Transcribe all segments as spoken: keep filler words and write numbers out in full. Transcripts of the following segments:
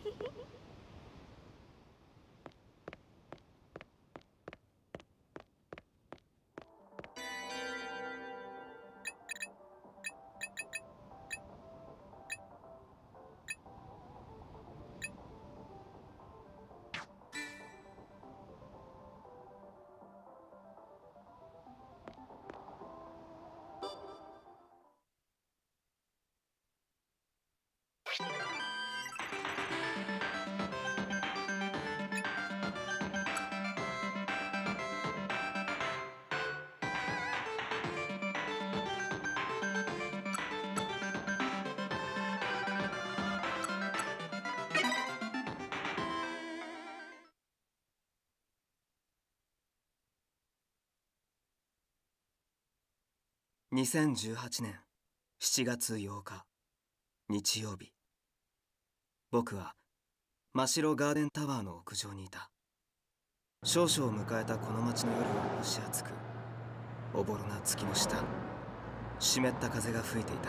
にせんじゅうはちねんしちがつようか日曜日、僕は真白ガーデンタワーの屋上にいた。少々迎えたこの街の夜は蒸し暑く、おぼろな月の下、湿った風が吹いていた。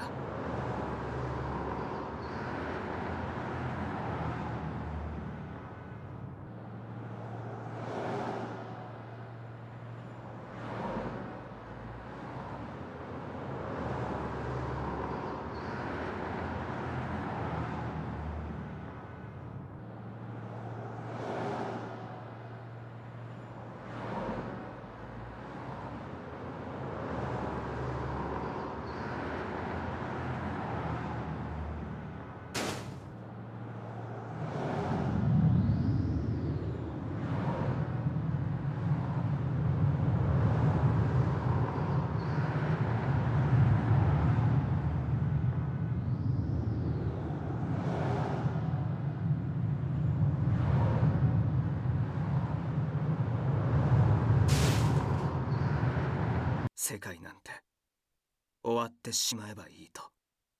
世界なんて終わってしまえばいいと。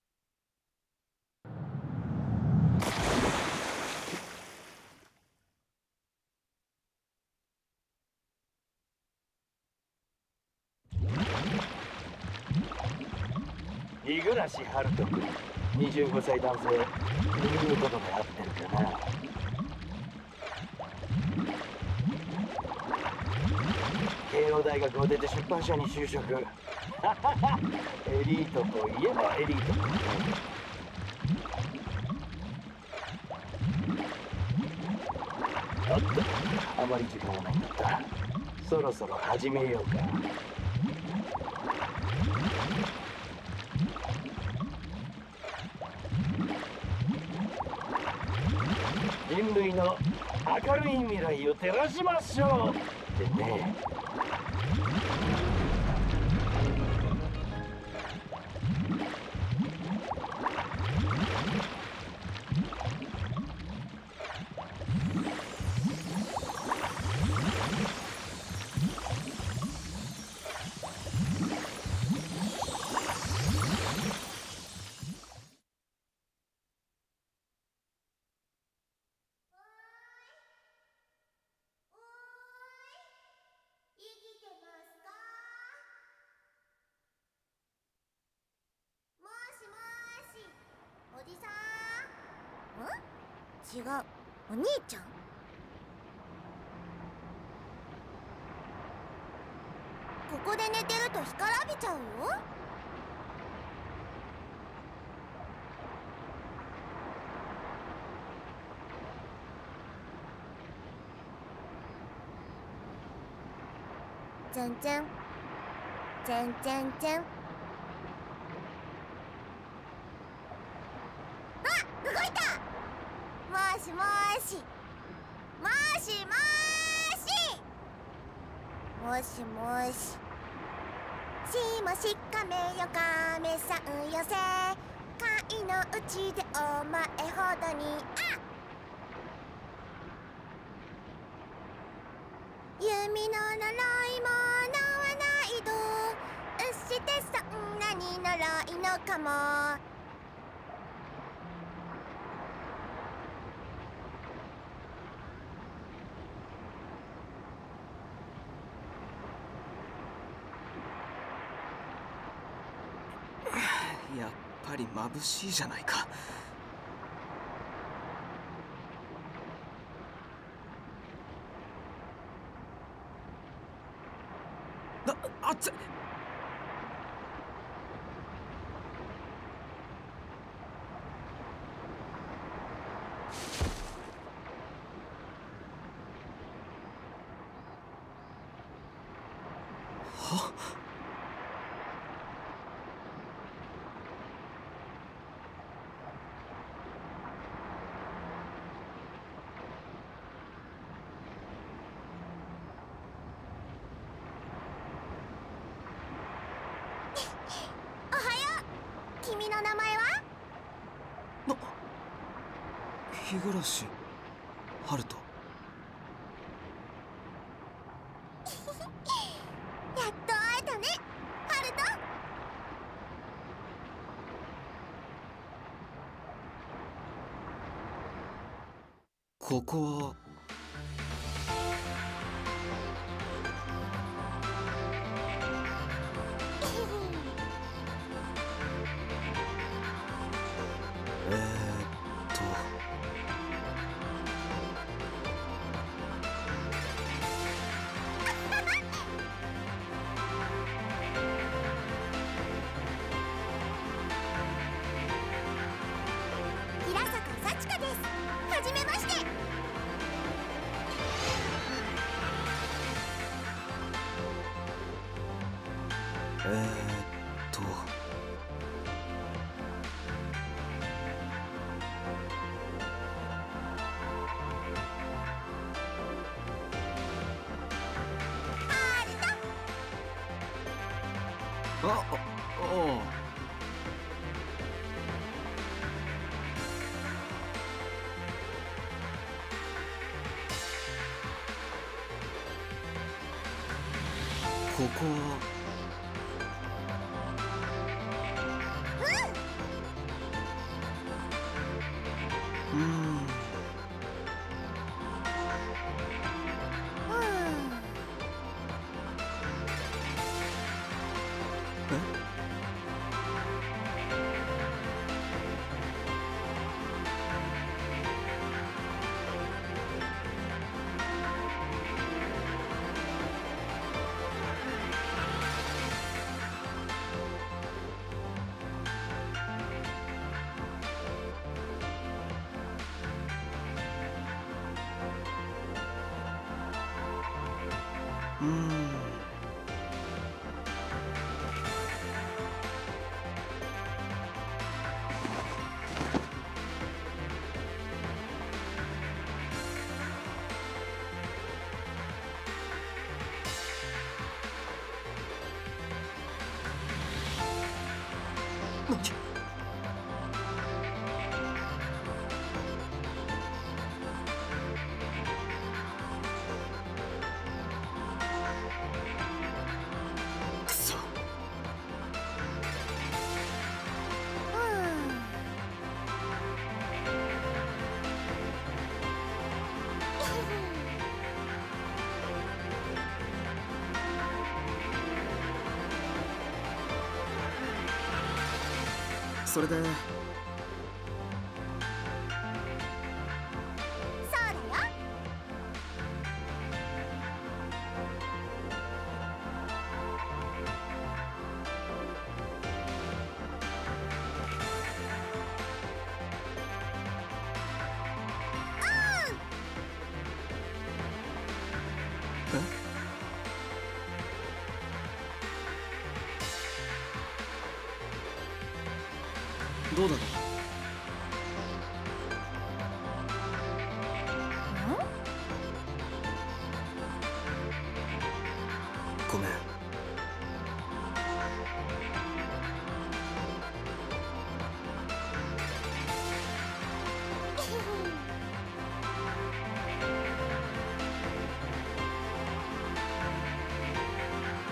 五十嵐春人君、にじゅうごさい男性、君いうことで合ってるかな。慶応大学を出て出版社に就職。エリートといえばエリートだね。おっと、あまり時間がないんだった。そろそろ始めようか。人類の明るい未来を照らしましょうってね。 違う、お兄ちゃん。ここで寝てると干からびちゃうよ。全然全然全。あ、動いた。もしもーし、もしもーし、もしもーし。しもしかめよかめさんよせ、貝のうちでお前ほどに。あ、弓の呪いも縄ないと、うしてそんなに呪いのかも。 やっぱり眩しいじゃないか。 はおはよう。君の名前は？ な日暮春人。 やっと会えたね、ハルト。 ここはえーっと平坂幸香です。はじめまして。 えーっとハルト。 あ、あ、あここはうーんうん。 えうーんなくそそれでそうだよ。 どうだろうごめん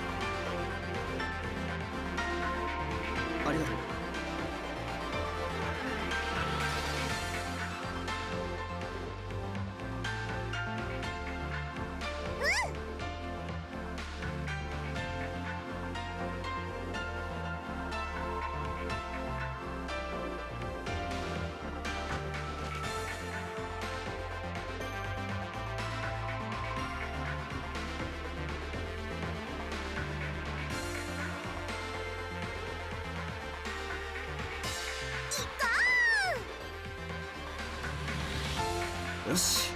ありがとうよし。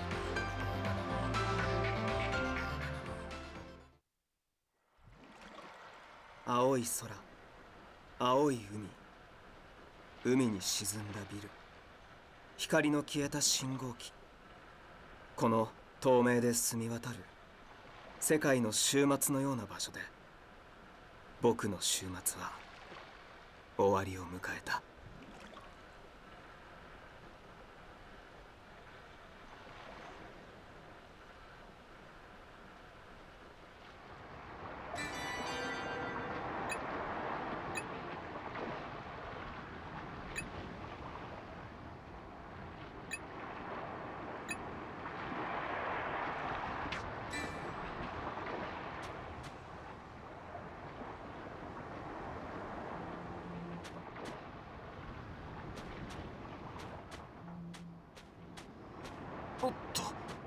青い空、青い海、海に沈んだビル、光の消えた信号機。この透明で澄み渡る世界の終末のような場所で、僕の終末は終わりを迎えた。おっと。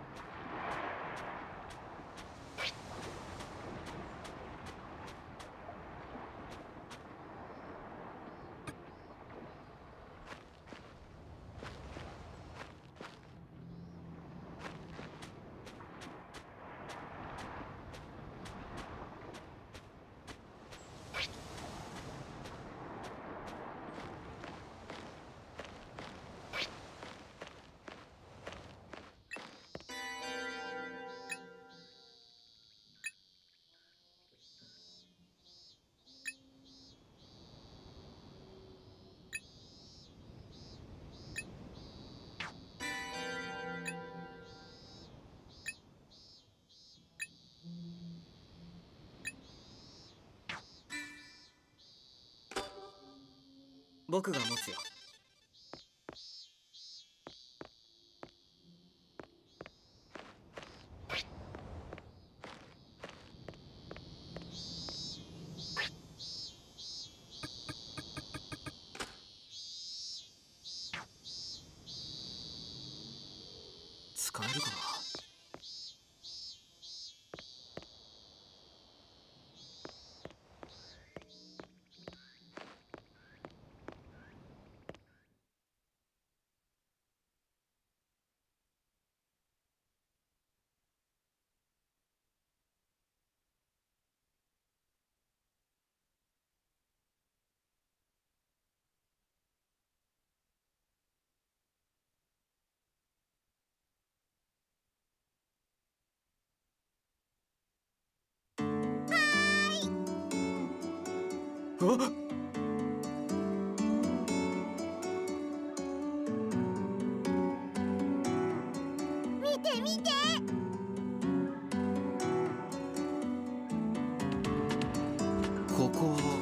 僕が持つよ。使えるかな。あっ、 見て見て。 ここは。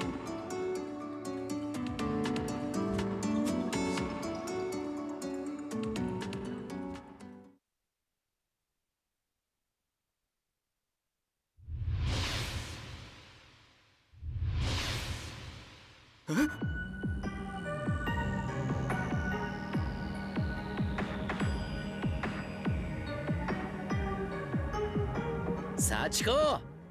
え？ 幸子。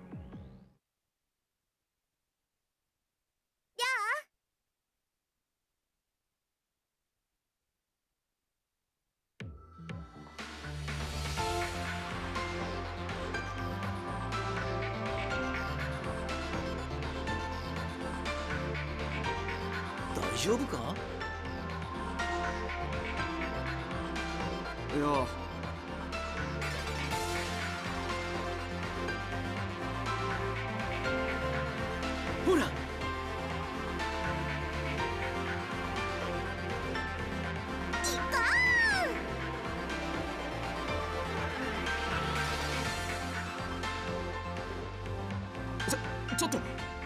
大丈夫か？ いや。 ほら。 ちょっと。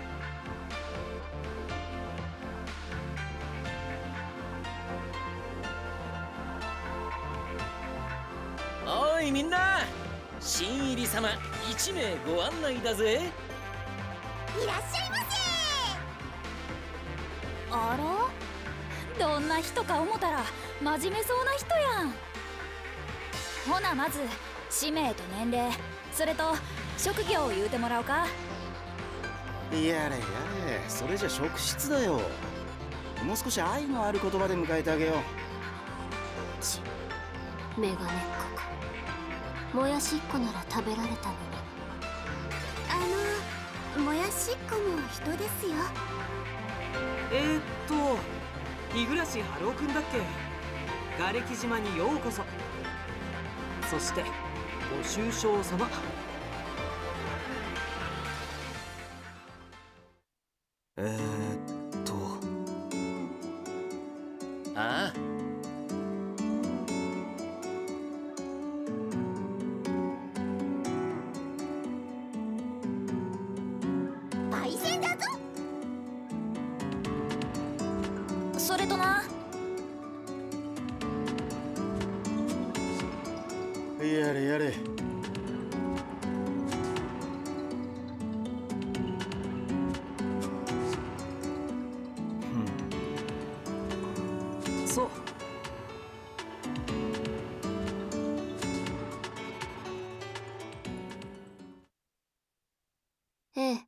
おいみんな、新入り様いち名ご案内だぜ。 いらっしゃいませ。 あら、どんな人か思ったら真面目そうな人やん。ほなまず氏名と年齢、それと職業を言うてもらおうか。 やれやれ、それじゃ職質だよ。もう少し愛のある言葉で迎えてあげよう。 メガネっ子か。もやしっこなら食べられたのに。あのもやしっこも人ですよ。 えー、っと日暮春郎くんだっけ。瓦礫島にようこそ。そしてご愁傷様。 えーっとああ、 パイセンだぞ。 それとな。 やれやれ。 そう。 ええ。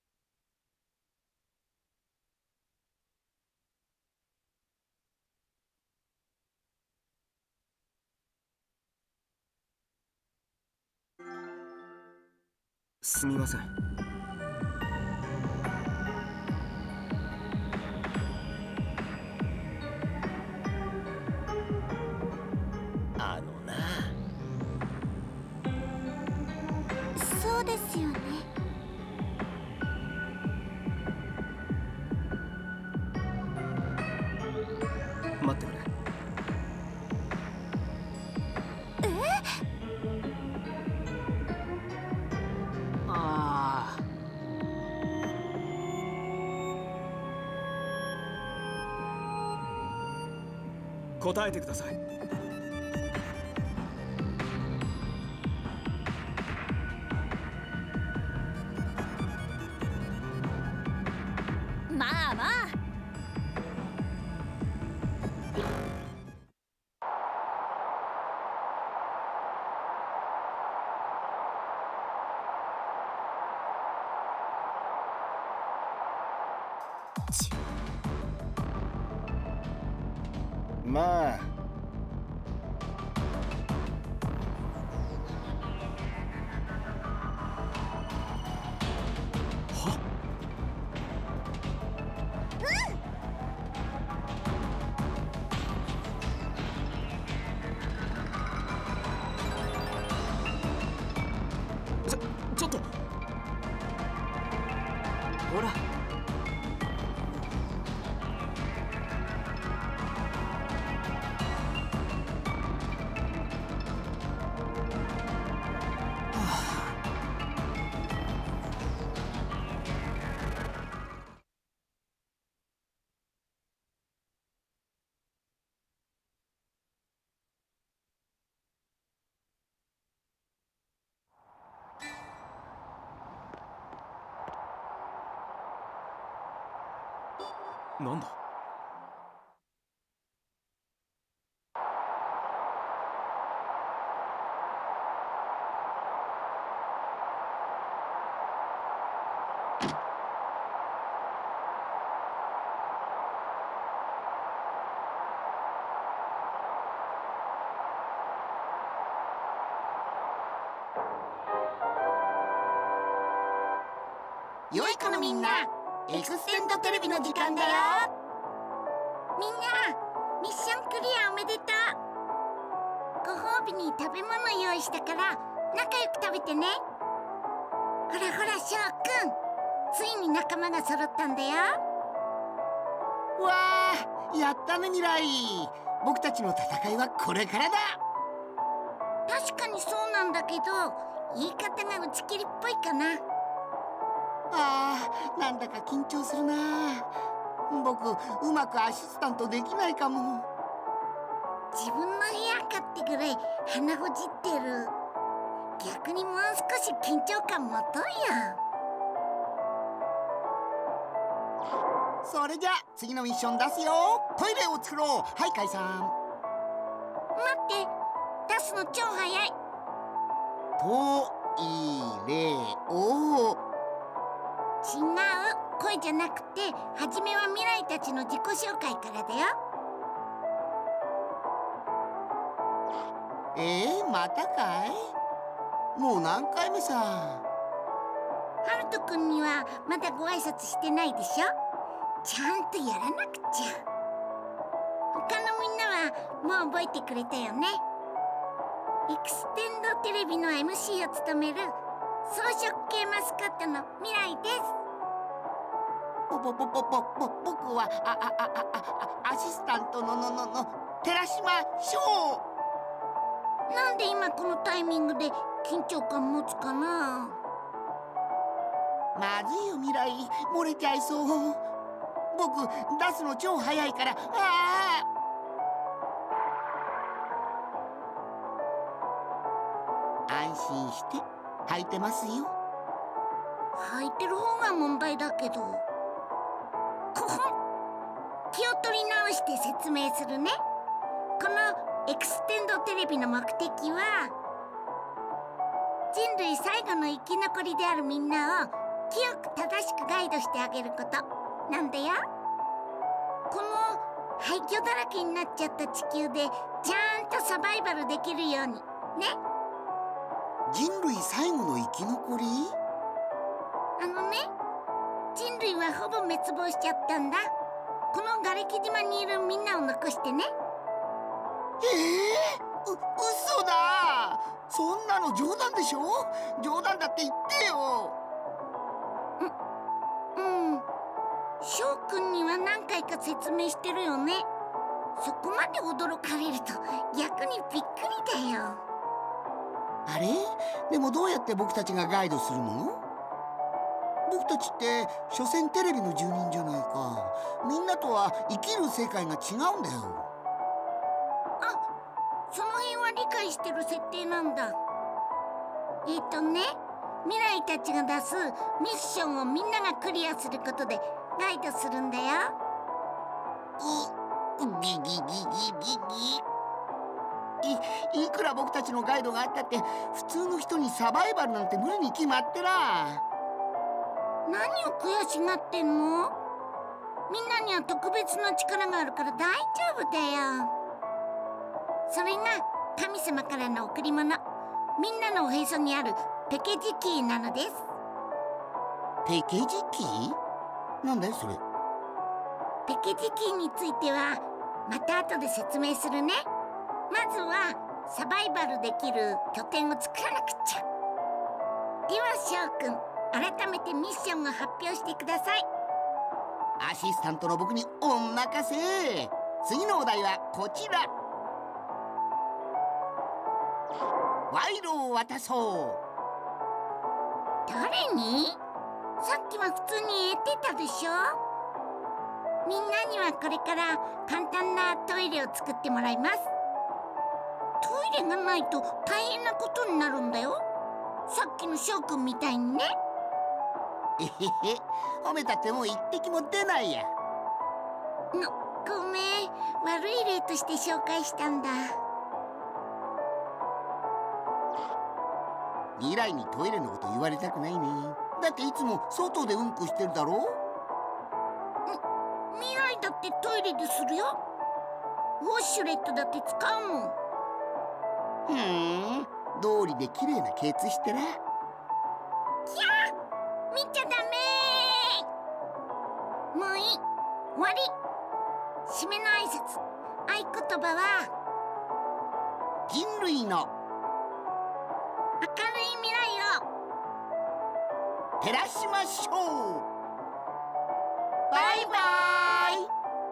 すみません。 あのな。 そうですよね。 待ってくれ。 ああ。 答えてください。 まあまあ。 まあちょちょっとほら。 なんだ。 良い子のみんな、エクステンドテレビの時間だよ。みんなミッションクリアおめでとう。ご褒美に食べ物用意したから仲良く食べてね。ほらほら翔くん、ついに仲間が揃ったんだよ。 わあ、やったね未来。僕たちの戦いはこれからだ。 確かにそうなんだけど、言い方が打ち切りっぽいかな。 あー、なんだか緊張するな。僕うまくアシスタントできないかも。 自分の部屋かってぐらい鼻ほじってる。逆にもう少し緊張感持とうよ。 それじゃ次のミッション出すよ。トイレを作ろう。はい解散。 待って、出すの超早い。 トイレを。 違う、声じゃなくて初めは未来たちの自己紹介からだよ。 えー、またかい？もう何回目さ。 ハルト君にはまだご挨拶してないでしょ。ちゃんとやらなくちゃ。他のみんなはもう覚えてくれたよね。エクステンドテレビの エムシー を務める装飾系マスコットの未来です。 ぼぼぼぼぼぼ僕はあああああアシスタントのののの寺島翔。 なんで今このタイミングで緊張感持つかな。 まずいよ未来、漏れちゃいそう。僕出すの超早いから。ああ、安心して履いてますよ。 履いてる方が問題だけど。こほん、気を取り直して説明するね。このエクステンドテレビの目的は、人類最後の生き残りであるみんなを清く正しくガイドしてあげることなんだよ。この廃墟だらけになっちゃった地球でちゃんとサバイバルできるようにね。 人類最後の生き残り？ あのね、人類はほぼ滅亡しちゃったんだ。この瓦礫島にいるみんなを残してね。 ええー、う、嘘だ。そんなの冗談でしょ。冗談だって言ってよ。 う、うん。翔くんには何回か説明してるよね。そこまで驚かれると逆にびっくりだよ。 あれ？でもどうやって僕たちがガイドするの？僕たちって所詮テレビの住人じゃないか。みんなとは生きる世界が違うんだよ。 あ、その辺は理解してる設定なんだ。えっとね、未来たちが出すミッションをみんながクリアすることでガイドするんだよ。 う、ギギギギギギ。い、いくら僕たちのガイドがあったって普通の人にサバイバルなんて無理に決まってな。 何を悔しがってんの？みんなには特別な力があるから大丈夫だよ。それが神様からの贈り物、みんなのおへそにあるペケジキーなのです。 ペケジキー？なんだよそれ。 ペケジキーについてはまた後で説明するね。まずはサバイバルできる拠点を作らなくっちゃ。では翔くん、改めてミッションを発表してください。 アシスタントの僕にお任せ。次のお題はこちら。賄賂を渡そう。 誰に？さっきは普通に得てたでしょ。みんなにはこれから簡単なトイレを作ってもらいます。トイレがないと大変なことになるんだよ。さっきの翔くんみたいにね。 えへへ、褒めたってもう一滴も出ないや。 の、ごめん、悪い例として紹介したんだ。 未来にトイレのこと言われたくないね。だっていつも外でうんこしてるだろ。 み、未来だってトイレでするよ。ウォシュレットだって使うもん。 ふーん、道理で綺麗なケツしてら。 きゃー、見ちゃダメー。もういい、終わり。締めの挨拶、合言葉は人類の明るい未来を照らしましょう。 バイバイ。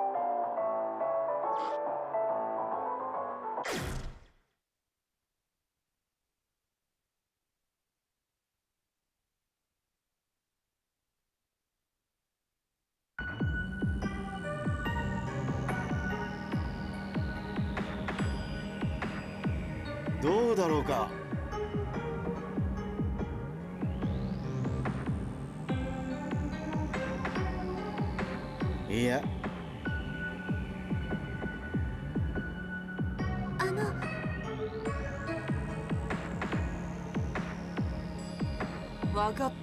どうだろうか。いや、 あの、 わかった。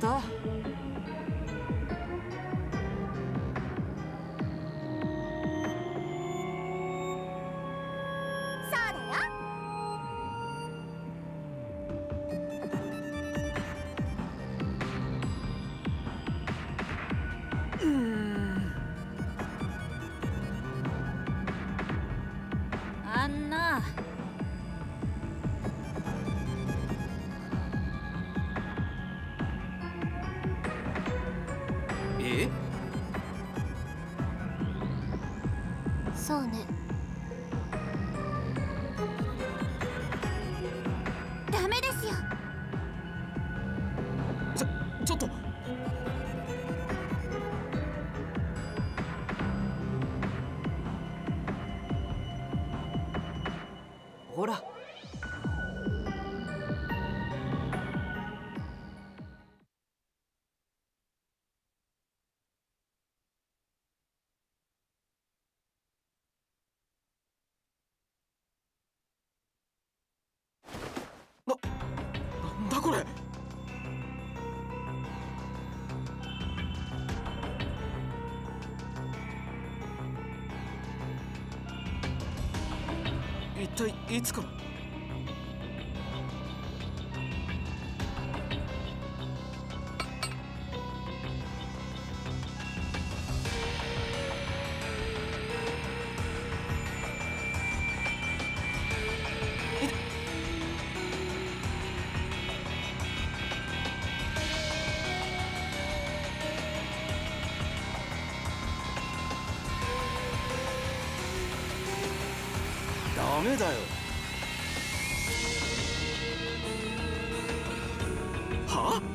そうだよ。 んな。 え？ そうね。ダメですよ。 ちょちょっと。 ほら。 なんだこれ。一体いつから。ダメだよ。はあ？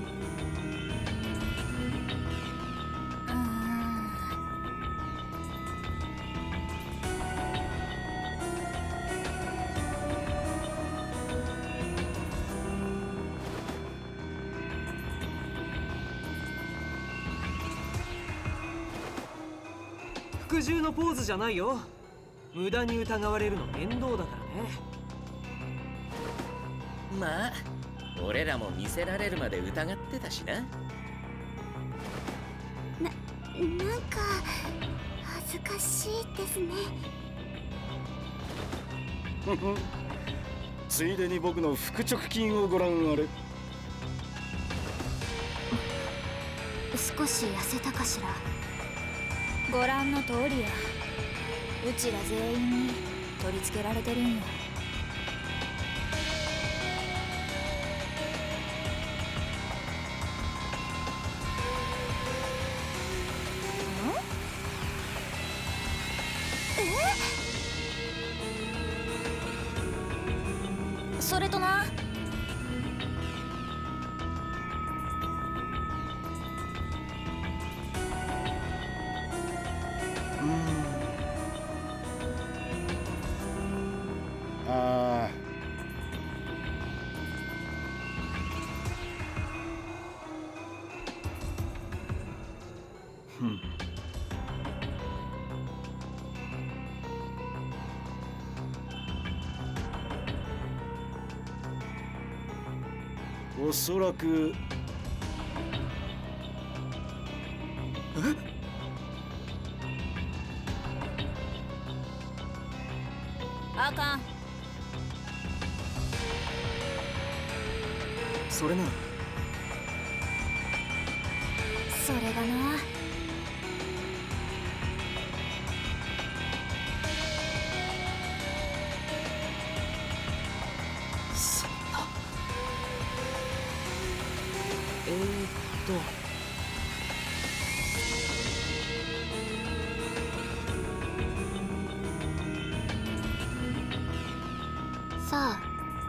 服従のポーズじゃないよ。無駄に疑われるの面倒だからね。 まあ俺らも見せられるまで疑ってたしな。 な、なんか恥ずかしいですね。 ついでに僕の腹直筋をご覧あれ。 少し痩せたかしら。 ご覧の通りや。うちら全員に取り付けられてるんよ。それとな。 ああ。 ふん。 おそらく。 え？ あかん。 それなら。 それがな。 そんな。 えーっと。 さあ。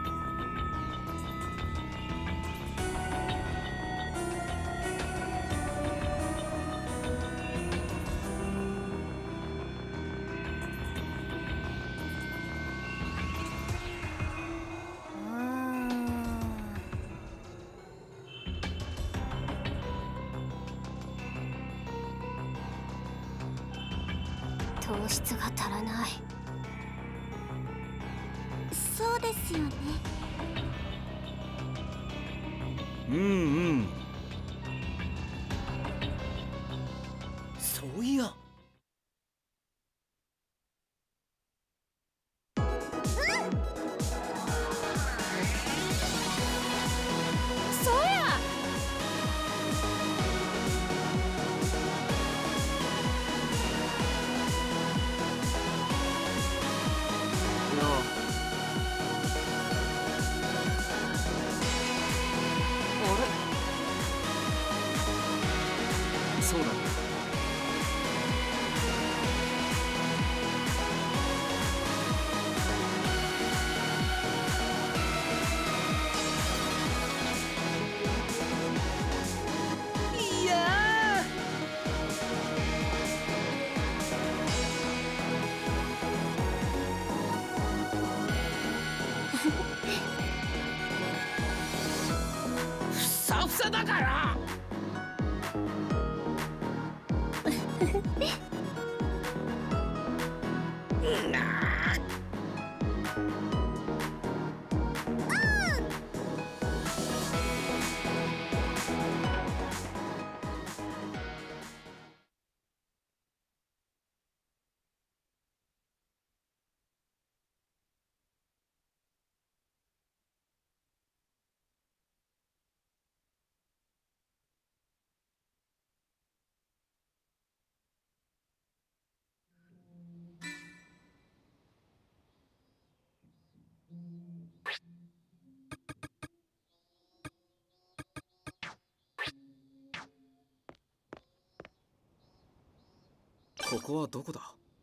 糖質が足らない。そうですよね。 うんうん。 そういや。 そうや。 いや。 ここはどこだ？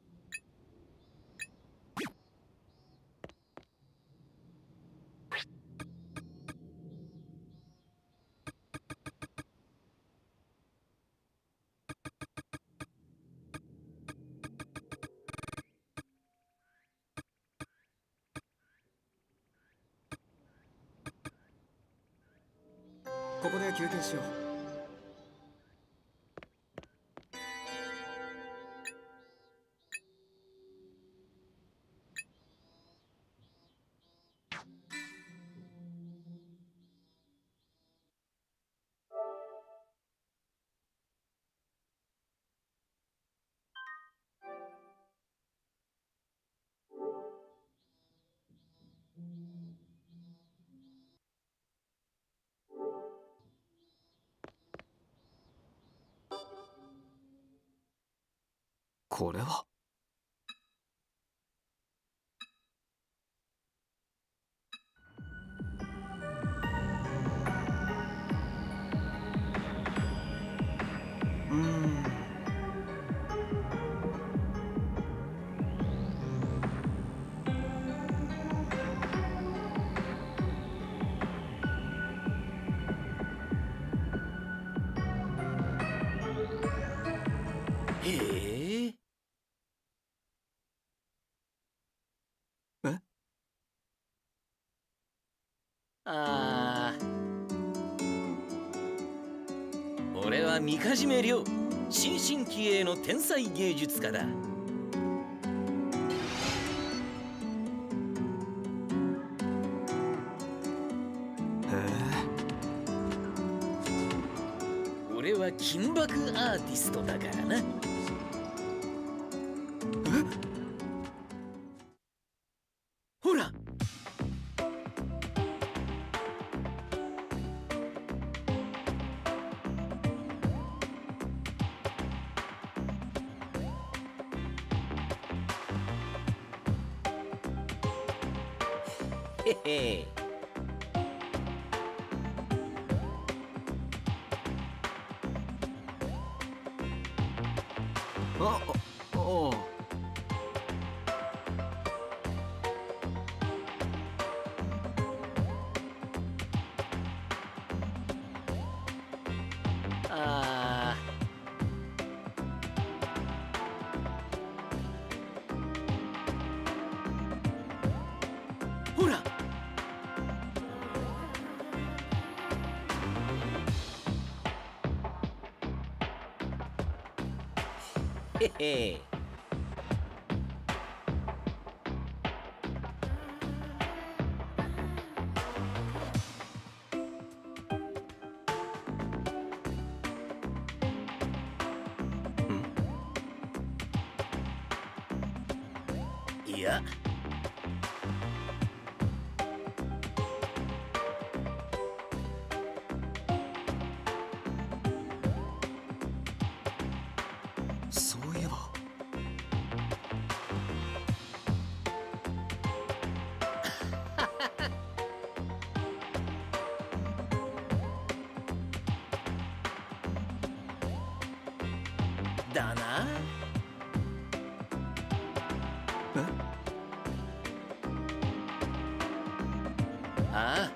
ここで休憩しよう。これはうーんへえ。 えああ。俺はみかじめ亮、新進気鋭の天才芸術家だ。へえ。 俺は金箔アーティストだからな。ほら。へへ。 あ、あ、おう。 あーほら。へへ。いや。 そういえばだな。 えああ。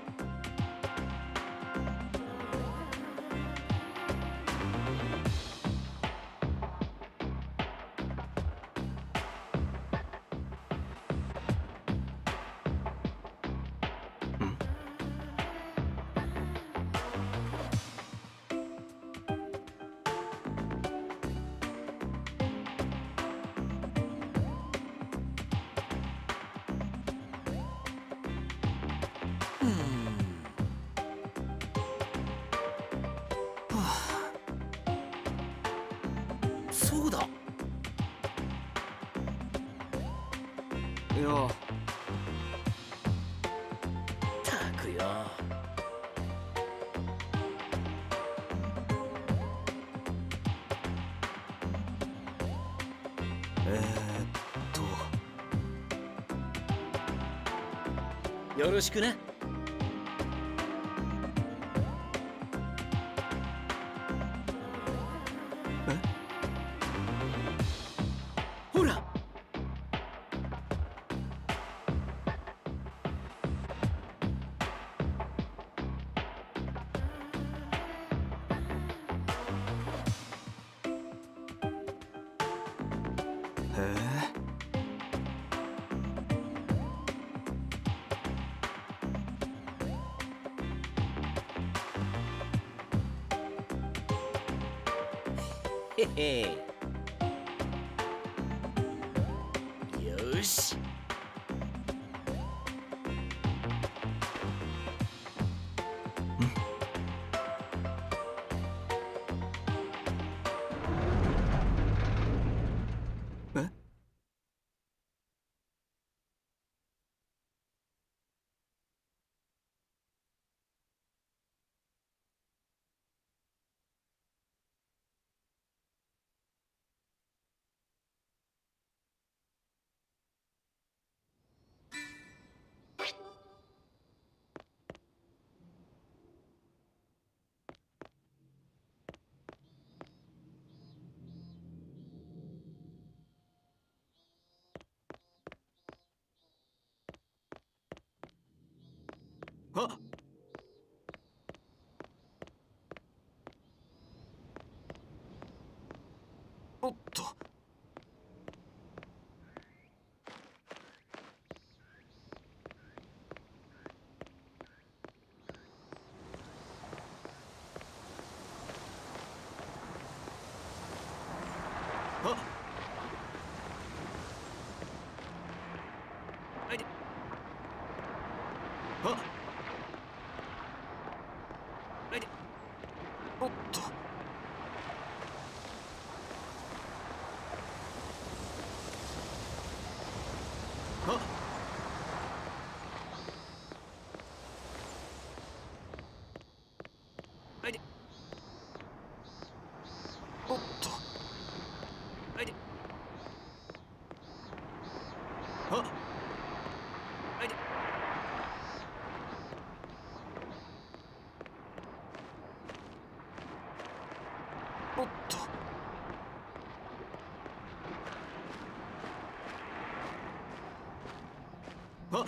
いや、 たくよ。 えー、っとよろしくな。ほら。 へえ。 へへ。よし。 え？あっ。おっと。あっ。あいて。あっ。あいて。おっと。あっ。あいて。おっと。あいて。あっ。あいて。おっと。あっ。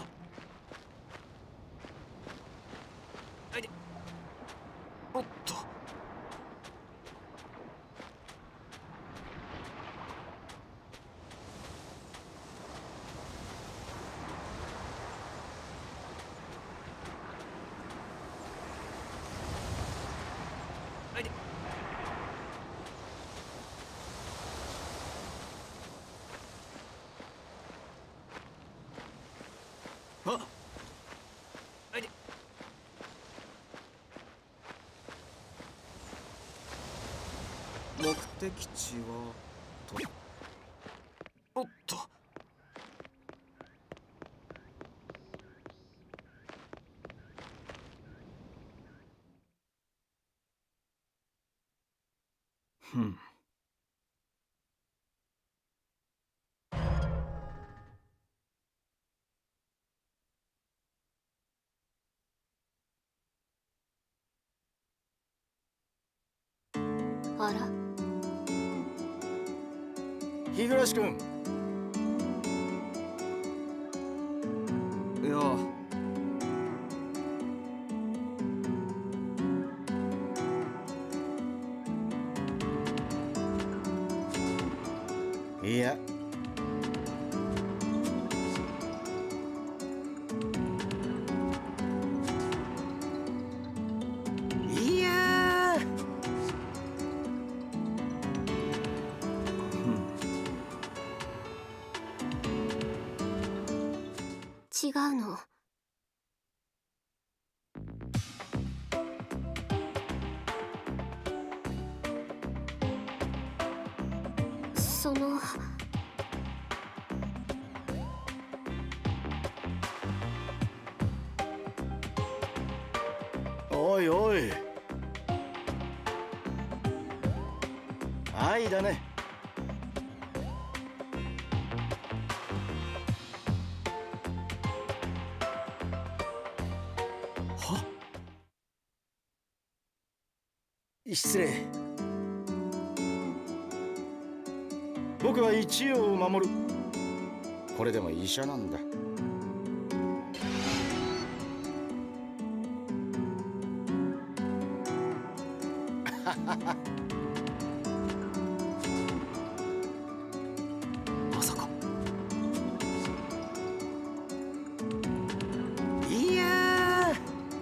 あいて。おっと。あいて。あっ。あいて。目的地はと。おっと。ふん。 あら、 日暮君。いや、 いや、いやー。 違うの。そのおいおい、愛だね。 は？ 失礼。僕は一応を守る。これでも医者なんだ。 まさか。 いや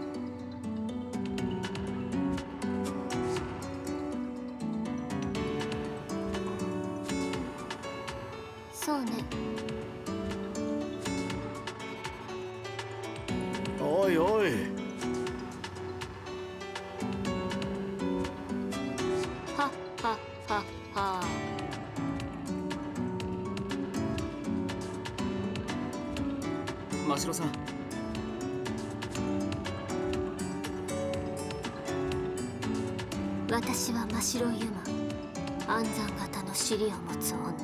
そうね。 おいおい、 はははは。 真城さん、 私は真白ユマ、暗算型の尻を持つ女。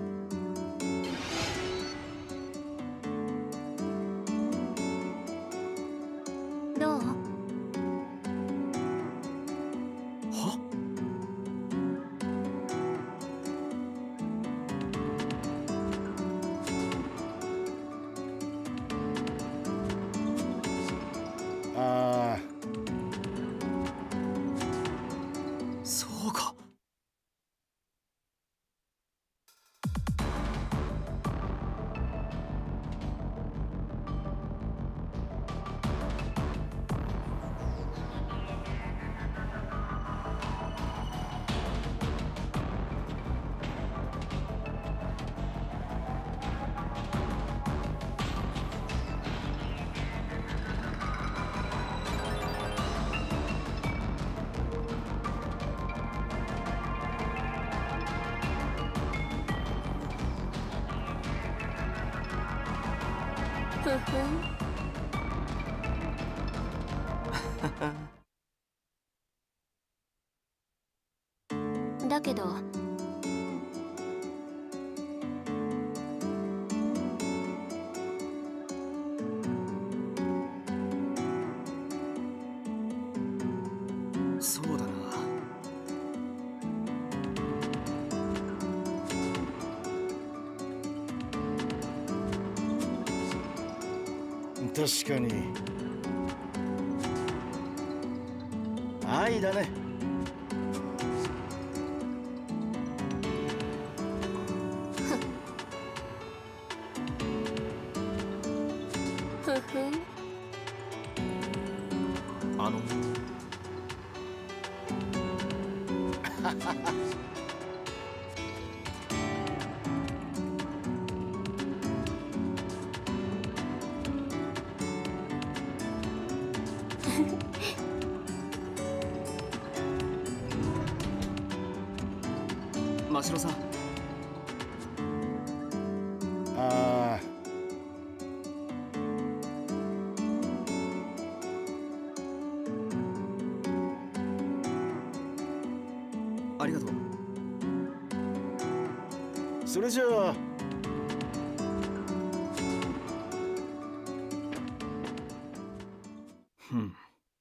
どう？ は？ ああ、 そうか。 ふふん。だけどそうだな。 確かに愛だね。 ふふん。 あの真城さん、 ああ、 ありがとう。 それじゃあふん。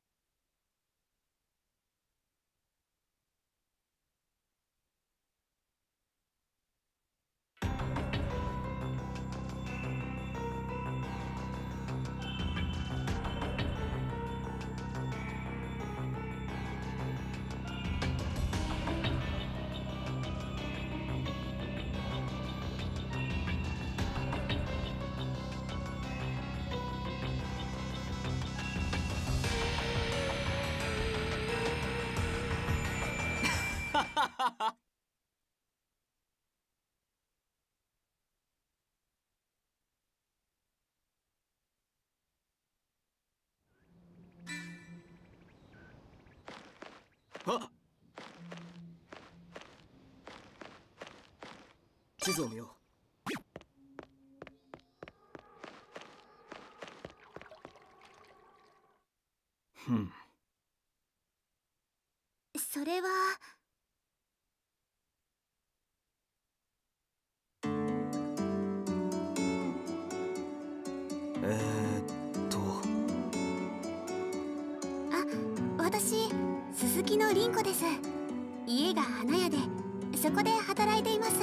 あ、地図を見よう。ふん。 それはえー、っとあ、私鈴木の凛子です。家が花屋でそこで働いています。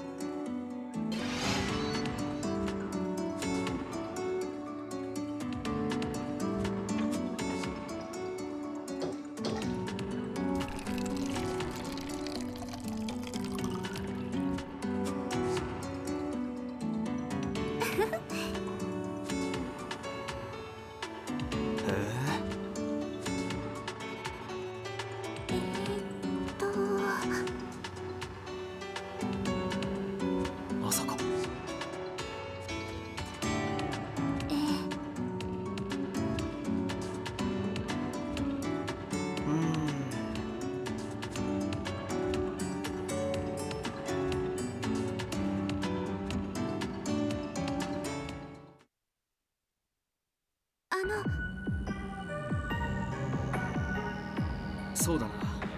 そうだな。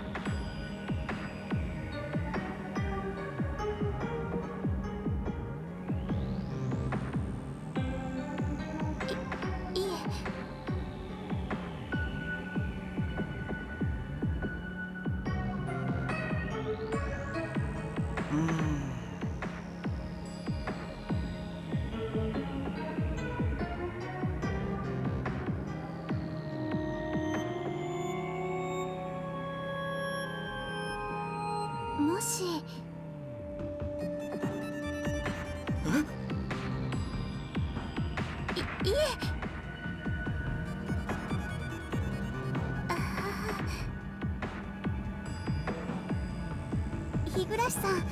いいえ。 うーん。 もしいいえ。あー日暮さん、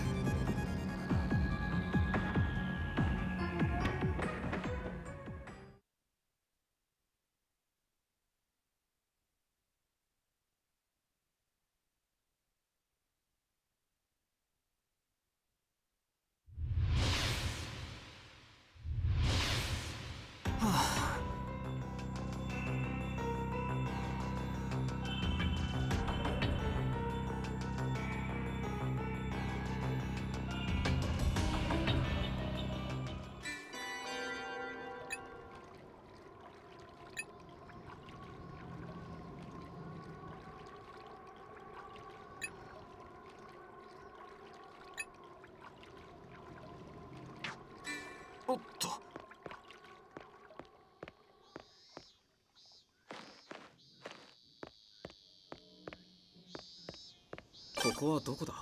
おっと。ここはどこだ？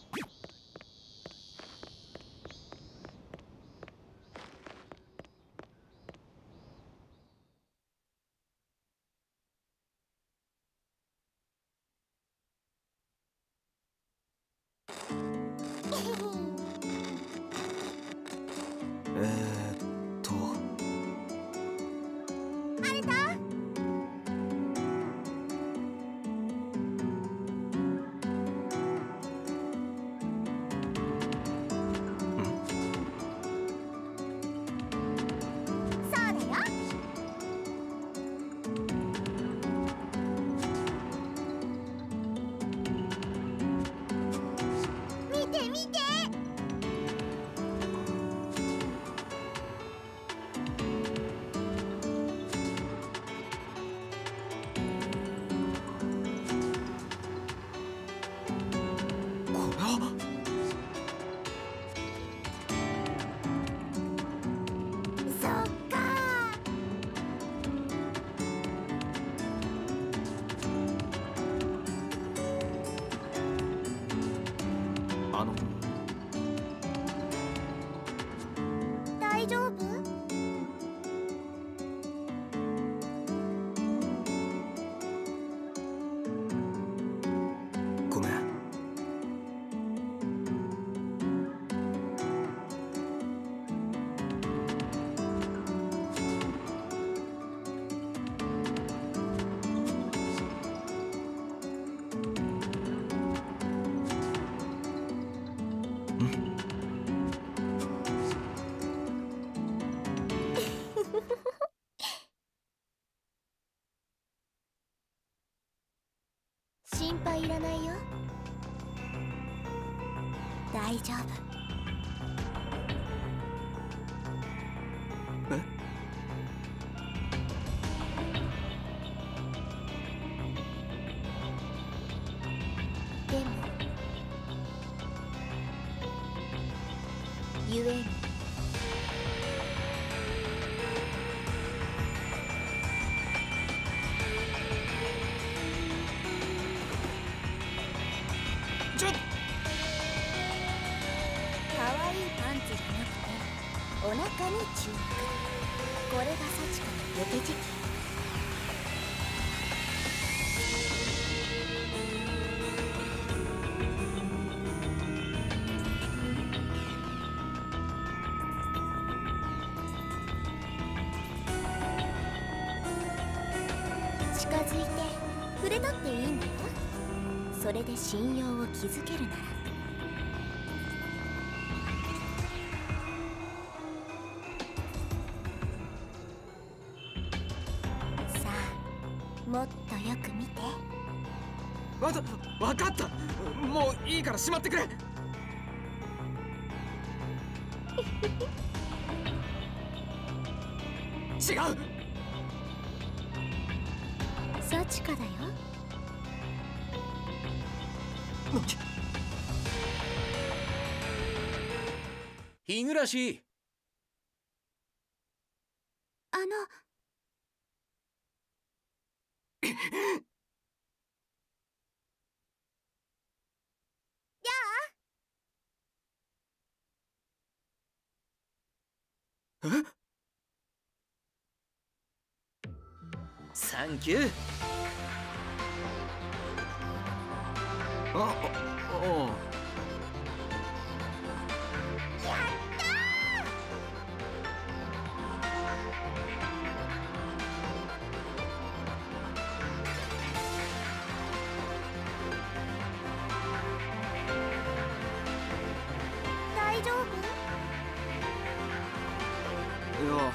えーっとあれだ。そうだよ。 らないよ。大丈夫。 え？ でもゆえにちょっ可愛いパンツじゃなくてお腹に注目。これが幸子のモテ時期。近づいて触れたっていいんだよ。それで信用を築けるなら。さあ、もっとよく見て。 わたわかった。もういいからしまってくれ。違う。 幸子だよ。 日暮らし。 あのやえ？ サンキュー。 あ、あ、あ大丈夫？ いや。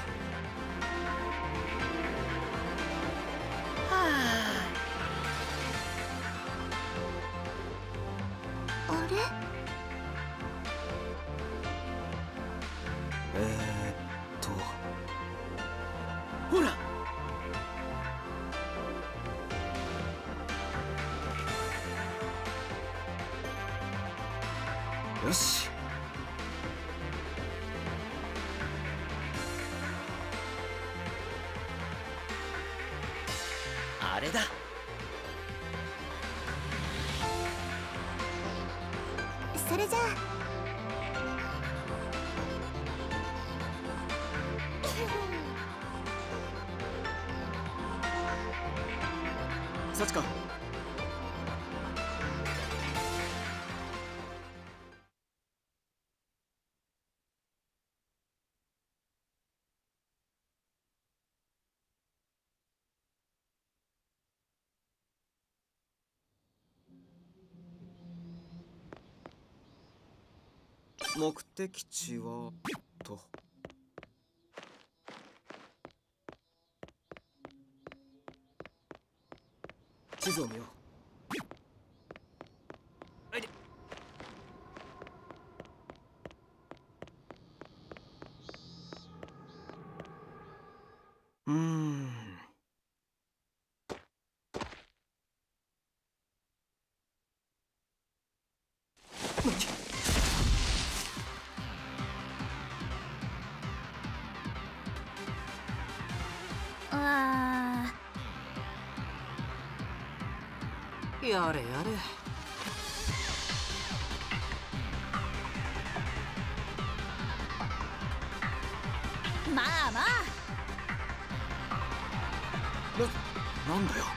あれ？ えーっとほら。 よし。 あれだ。 それじゃあ幸子。目的地はと。地図を見よう。うーん。 あやれやれ。 ーまあまあ。 な、なんだよ。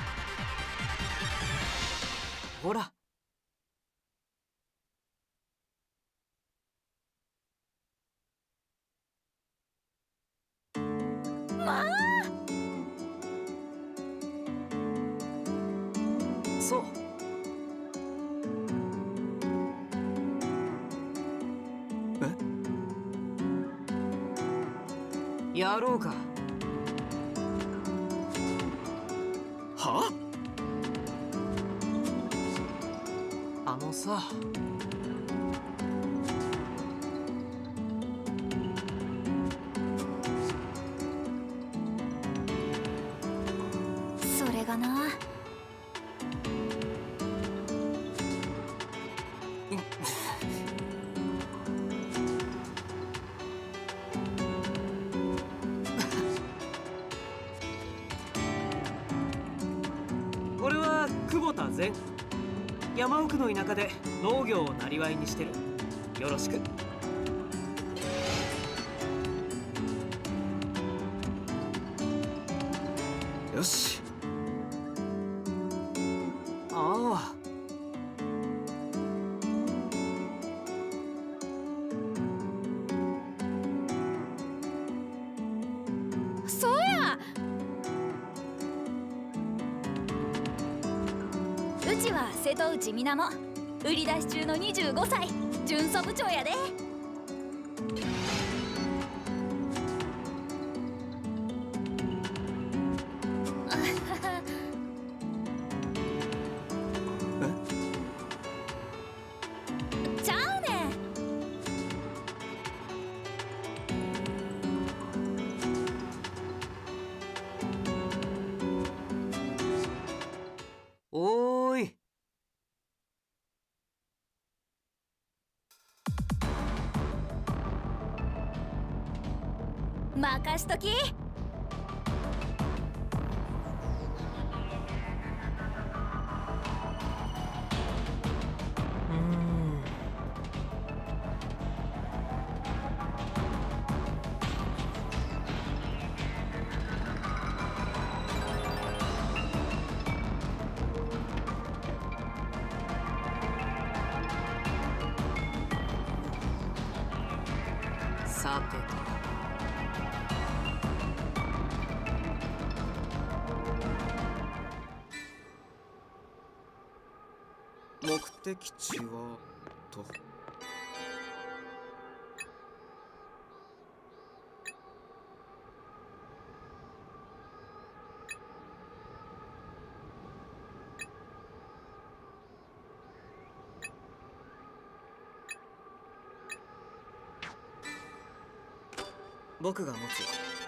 ほら。 まあそう。 え？ やろうか。 は？ もさ。 それがな。 俺は久保田善。山奥の田舎で農業をなりわいにしてる。よろしく。 よし。 ああ。 そうや。うちは瀬戸内みなも。売り出し中のにじゅうごさい巡査部長やで。ちゃうねん。 おーい。 任しとき。 さてと。 目的地はと。僕が持つ。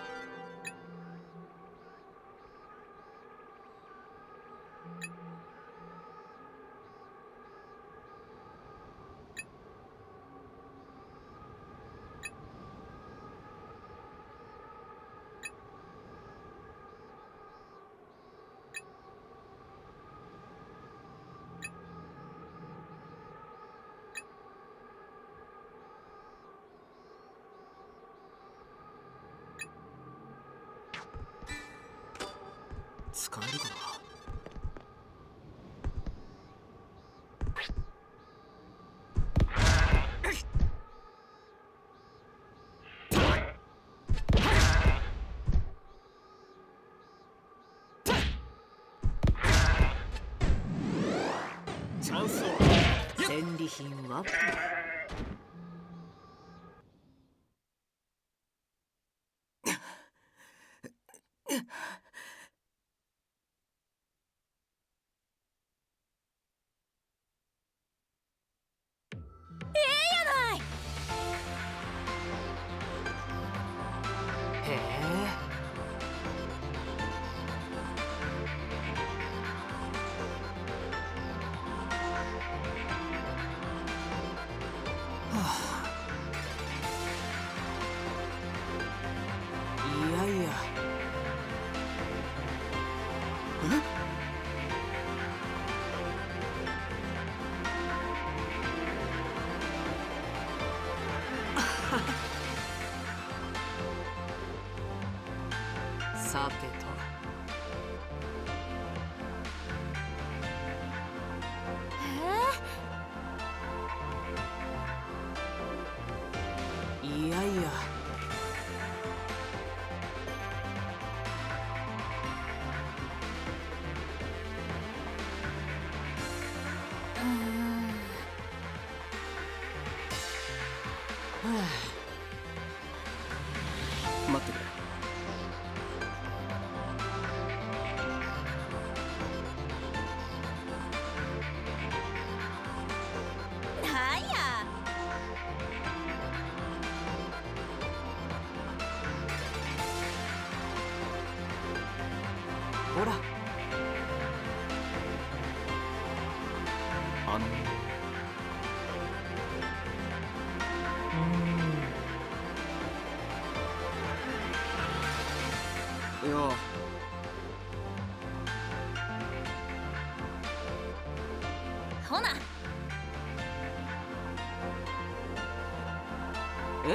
使えるかな。チャンスを。 戦利品はへえ。いやいや。さてと。いやいや。 待ってくれ。 ほら。 あのいやほな。 え？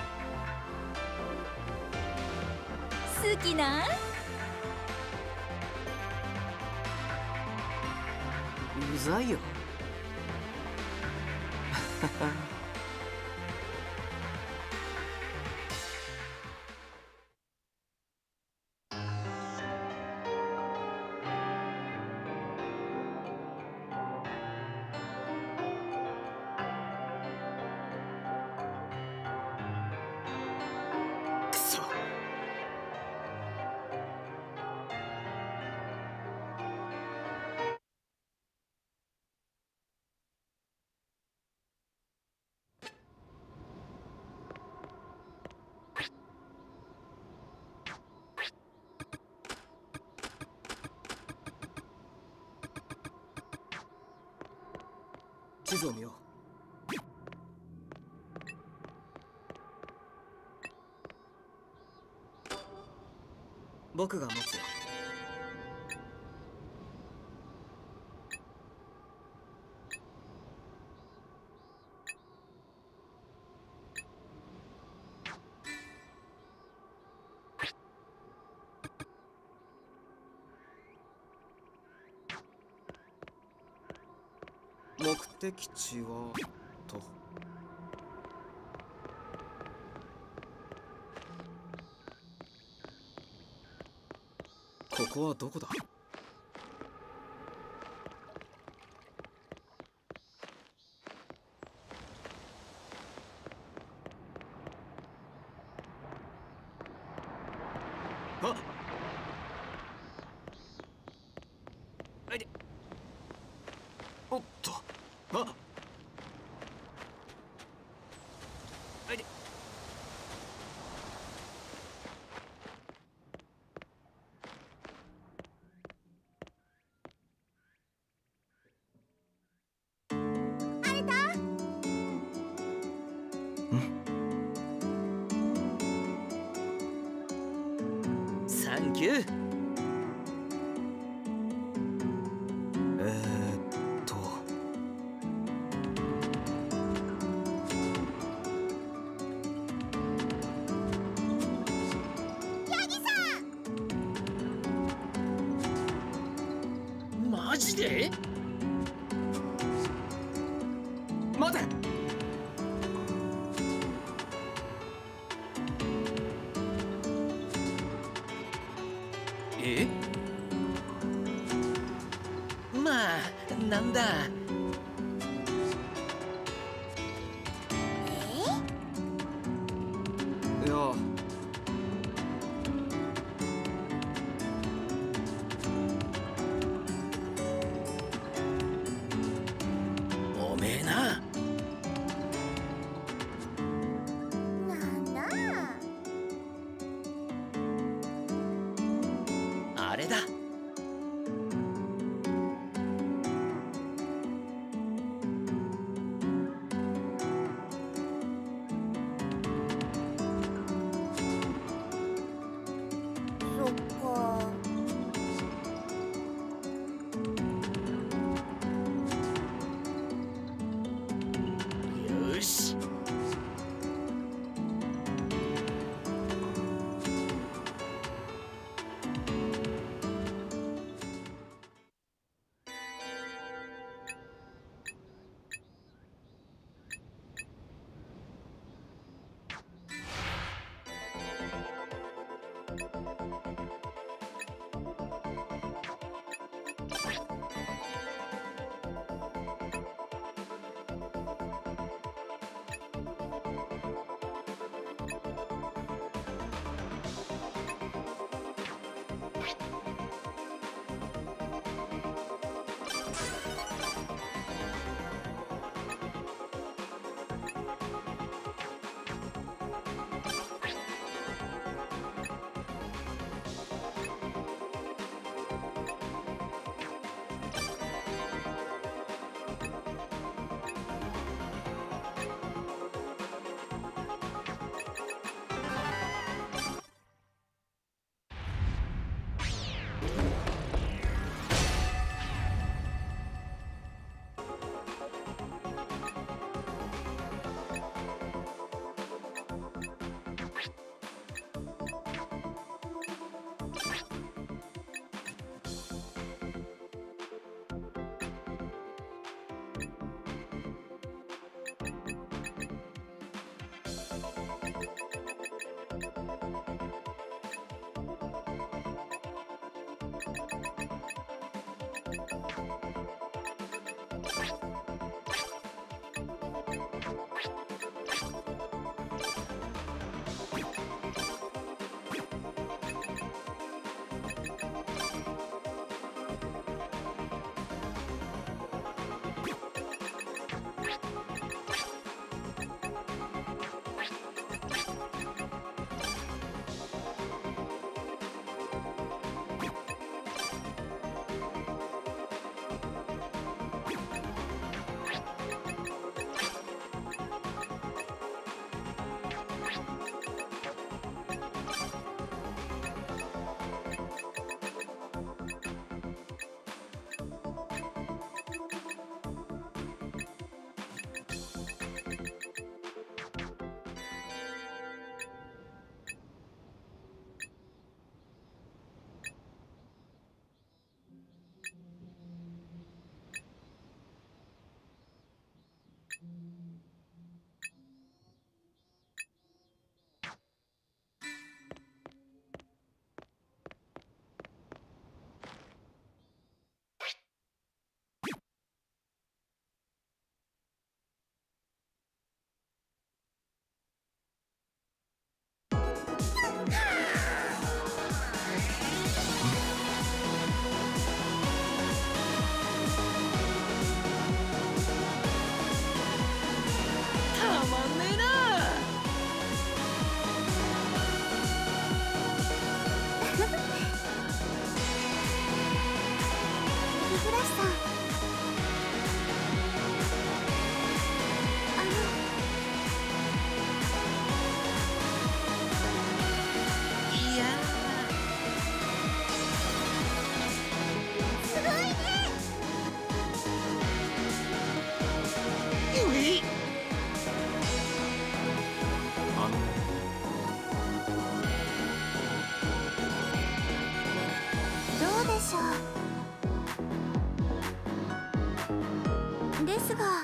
好きなん？ うざいよ。 くそ。地図を見よう。僕が持つよ。目的地はと。ここはどこだ？あっ、あいで、おっと、あっ、あいで。サンキュー。えーっとヤギさん。 マジで？ 待て。 え？まあなんだ。 いや、 おめえな。 なんだ。 あれだ。 そっか。 よし。 ですが、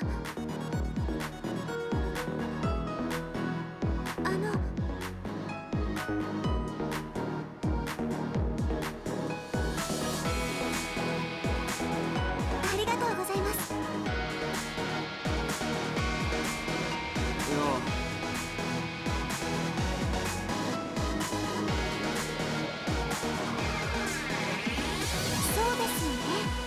あのありがとうございます。そうですよね。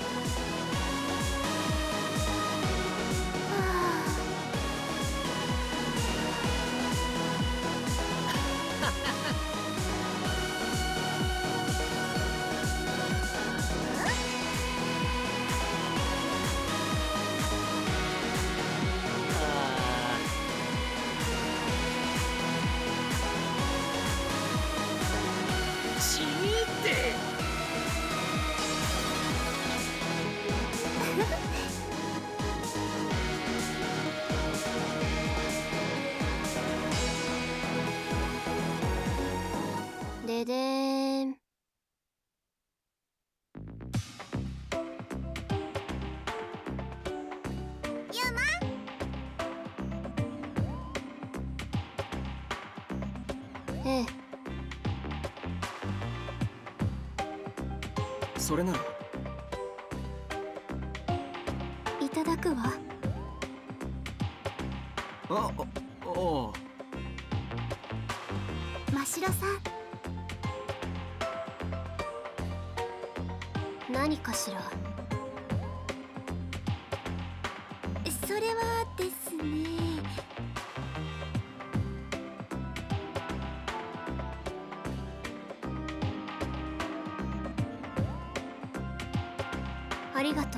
ででーん。ユウマ。ええ。 それならいただくわ。 あ、あ、ああ。 真城さん、何かしら。それはですね、ありがとう。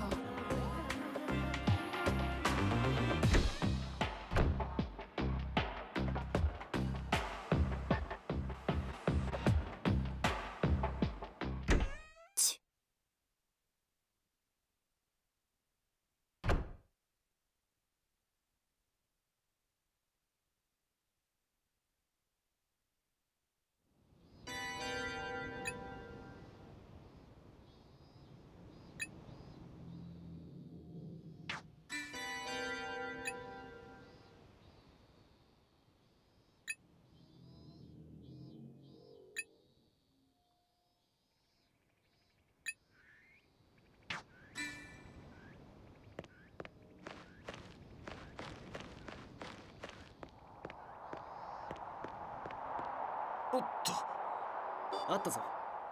あったぞ。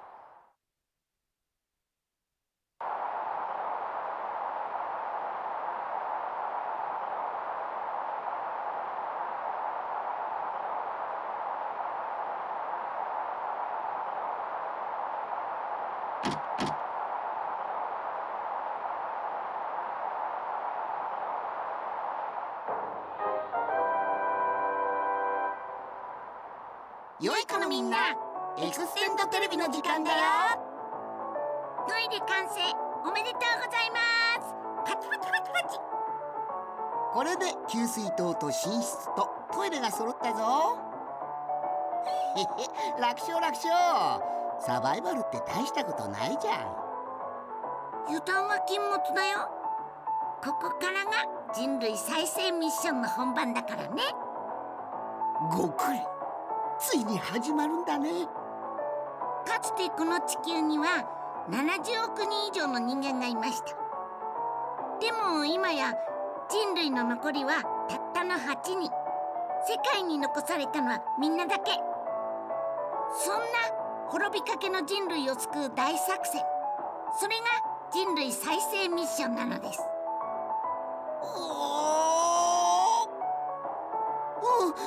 良い子のみんな、エクステンドテレビの時間だよ。 トイレ完成おめでとうございます。パチパチパチパチ。 これで給水塔と寝室とトイレが揃ったぞ。へへ、楽勝楽勝。サバイバルって大したことないじゃん。 油断は禁物だよ。ここからが人類再生ミッションの本番だからね。 ごくりついに始まるんだね。 かつてこの地球にはななじゅうおくにん以上の人間がいました。でも今や人類の残りはたったのはちにん。世界に残されたのはみんなだけ。そんな滅びかけの人類を救う大作戦、それが人類再生ミッションなのです。 おーううう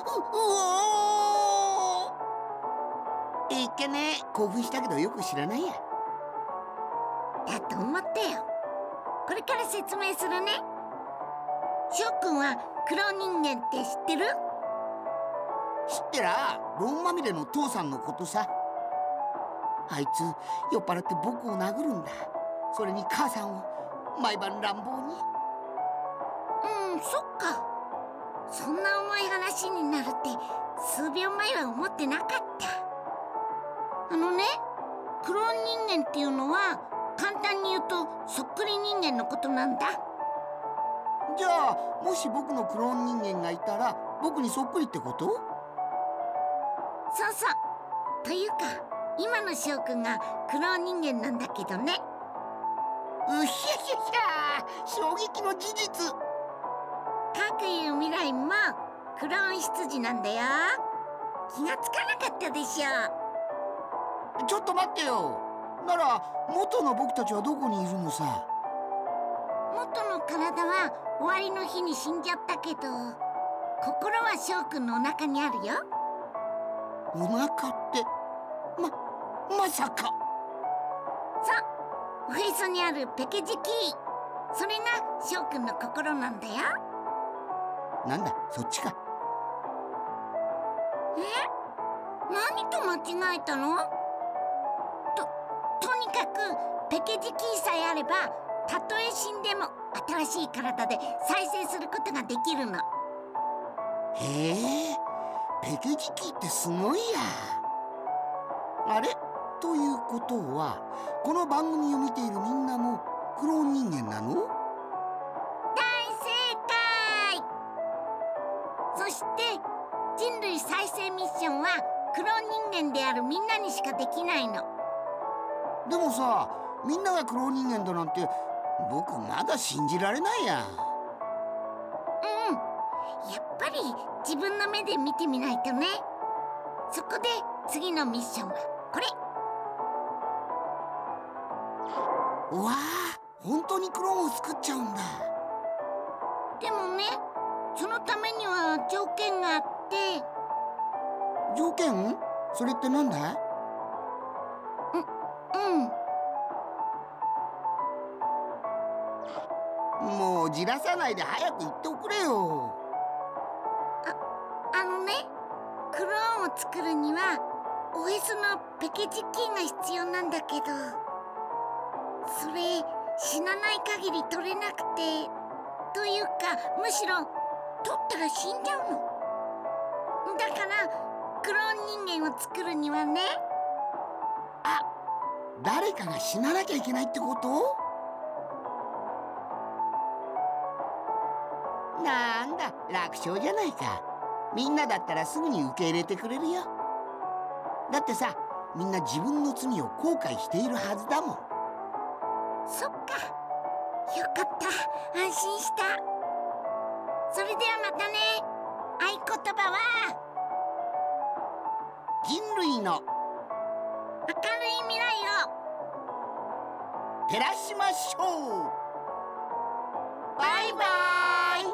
おーいっけね、興奮したけどよく知らないや。 だと思ったよ。これから説明するね。翔くんはクロー人間って知ってる？ 知ってら、ロンまみれの父さんのことさ。あいつ酔っ払って僕を殴るんだ。それに母さんを毎晩乱暴に。 うん、そっか。そんな重い話になるって数秒前は思ってなかった。あのね、クローン人間っていうのは簡単に言うとそっくり人間のことなんだ。 じゃあもし僕のクローン人間がいたら僕にそっくりってこと？ そうそう。というか今の翔くんがクローン人間なんだけどね。 うひゃひゃひゃ、衝撃の事実。 かくいう未来もクローン羊なんだよ。気がつかなかったでしょ。 ちょっと待ってよ。なら元の僕たちはどこにいるのさ。 元の体は終わりの日に死んじゃったけど、心は翔くんのお腹にあるよ。 お腹ってままさか。 そう、おへそにあるペケジキ、それが翔くんの心なんだよ。 なんだそっちか。 え？何と間違えたの？と、とにかくペケジキさえあればたとえ死んでも新しい体で再生することができるの。 へえ、ペケジキってすごいや。あれということはこの番組を見ているみんなもクローン人間なの？ 大正解。そして人類再生ミッションはクローン人間であるみんなにしかできないの。 でもさ、みんながクローン人間だなんて僕まだ信じられないや。 うん、やっぱり自分の目で見てみないとね。そこで次のミッションはこれ。 うわあ、本当にクローンを作っちゃうんだ。 でもね、そのためには条件があって。 条件？それってなんだ？ うん。 もうじらさないで早く言っておくれよ。 あ、あのね、クローンを作るにはおへそのペケジキが必要なんだけど、それ死なない限り取れなくて、というかむしろ取ったら死んじゃうの。だからクローン人間を作るにはね。 あ、誰かが死ななきゃいけないってこと？なんだ、楽勝じゃないか。みんなだったらすぐに受け入れてくれるよ。だってさ、みんな自分の罪を後悔しているはずだもん。 そっか、よかった、安心した。それではまたね。合言葉は人類の照らしましょう。バイバイ。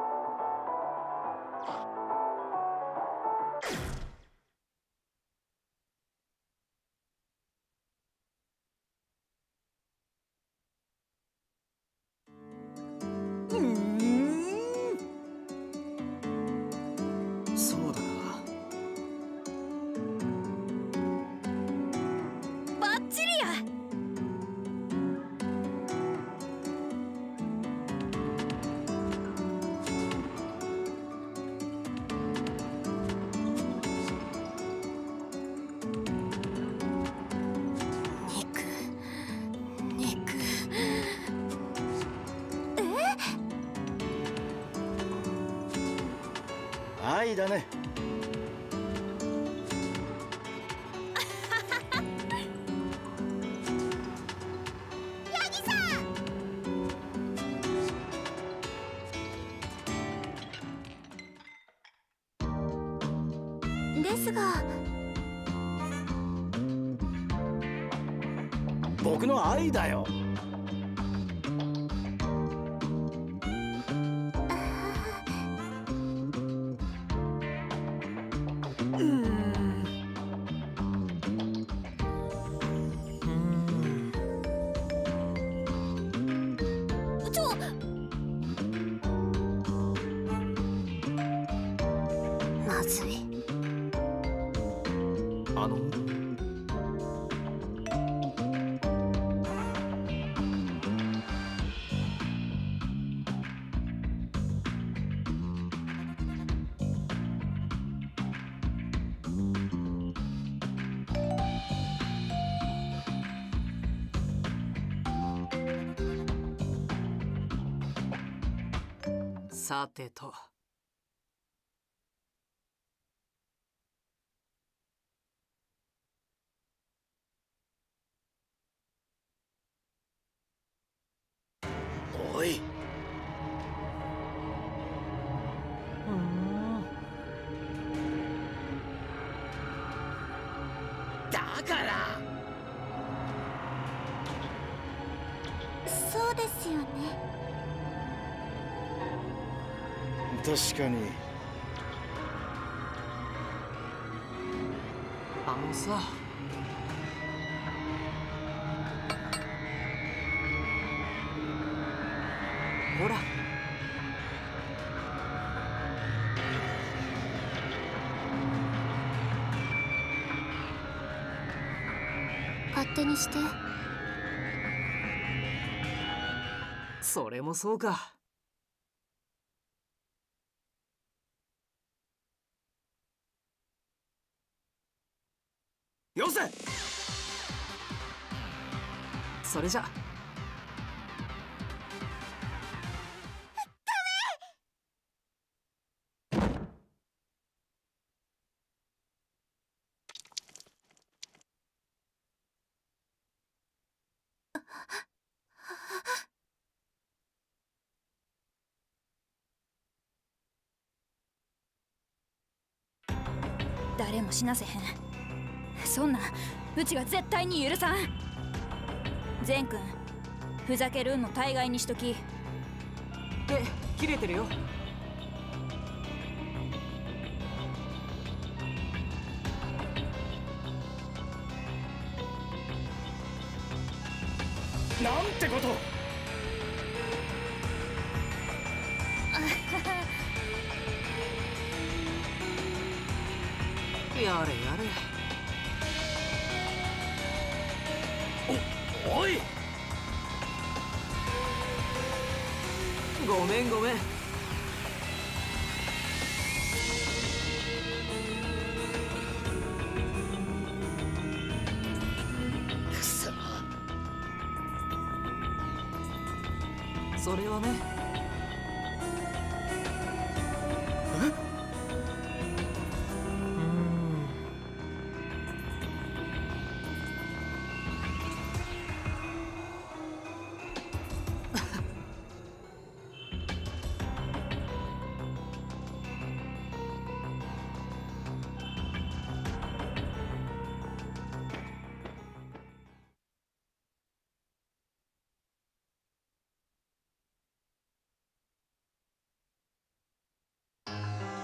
そうだな。 バッチリや。 愛だね。 ヤギさんですが、 僕の愛だよ。 ちょまずい。 あのさてと。 おい。 だからそうですよね。 確かに。 あのさ、ほら、 勝手にして。 それもそうか。 よせ。 それじゃ。 誰も死なせへん。そんなんうちが絶対に許さん。善くん、ふざけるんの大概にしとき。 え、切れてるよ。 なんてこと。 やれやれ。 おおい。 ごめんごめん。 くそ。 それはね。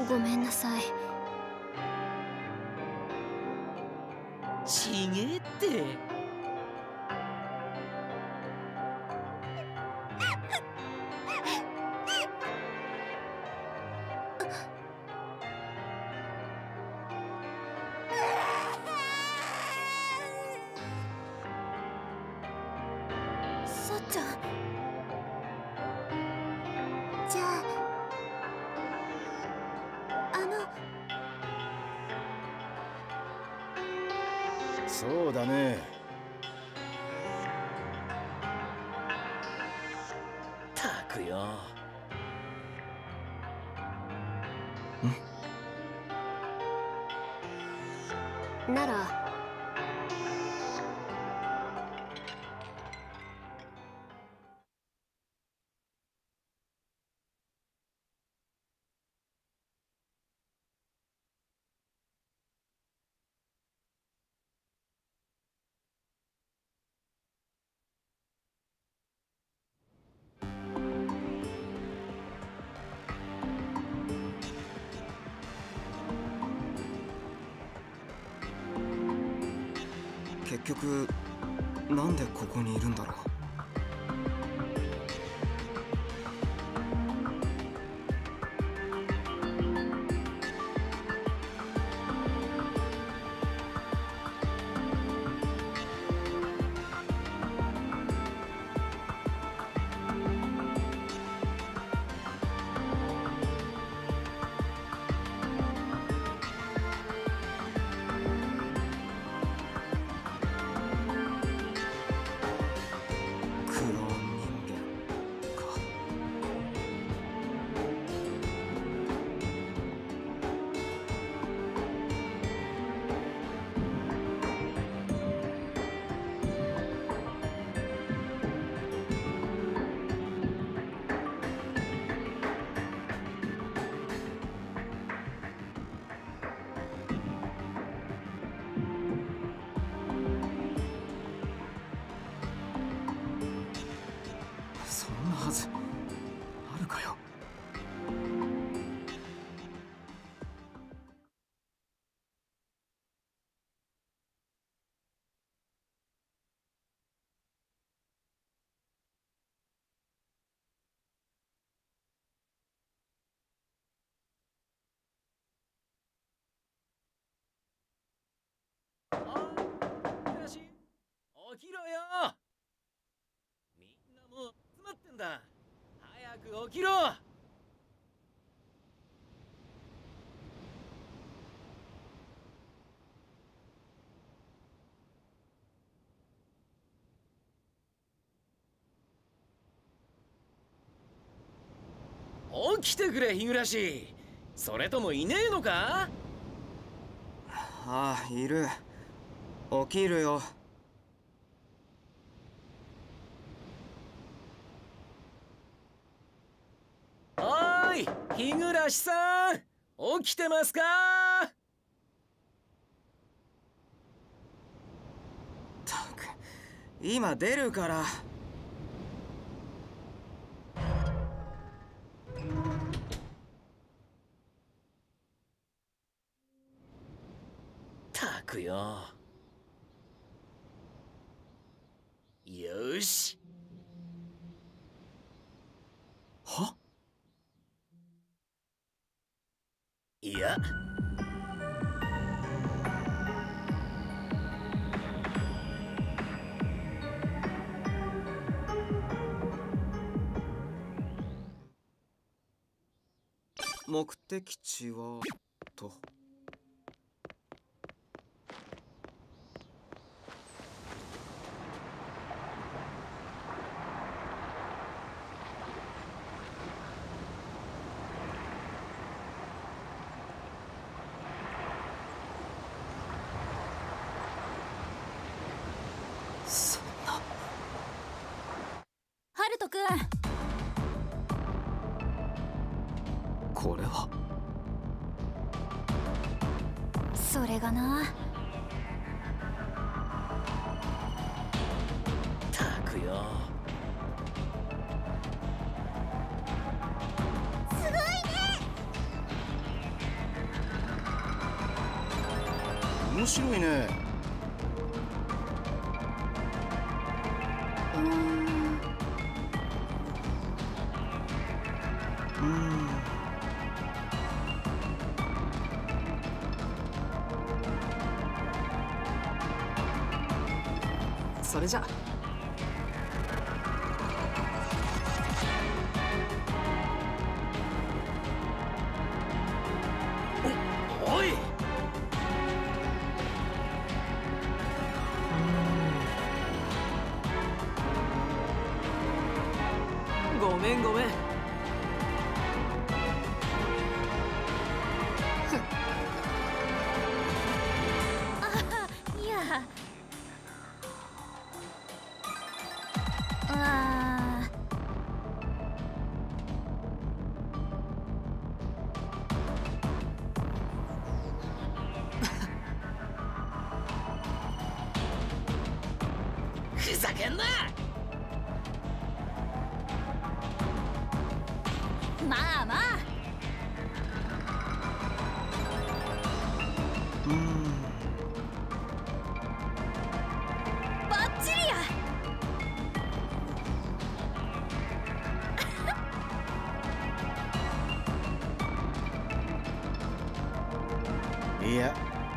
ごめんなさい。 ちげえって。 さっちゃん、じゃああのそうだね。 たくよ。 なら結局なんでここにいるんだろう。そんなはずあるかよ。 起きろよ。みんなもう集まってんだ。早く起きろ。起きてくれ、日暮。それともいねえのか？ ああ、いる。起きるよ。 おーい、日暮さん、起きてますか？ たく、今出るから。 たくよ。よし。はいや、 目的地はと。そんな。 ハルト君、 これはそれがな。 たくよ。 すごいね。 面白いね。 うーん。 うーん。 それじゃ。 おおい。 ごめんごめん。 いや。あー。 ふざけんな。 まあまあ。 うーん。 バッチリや。 いや、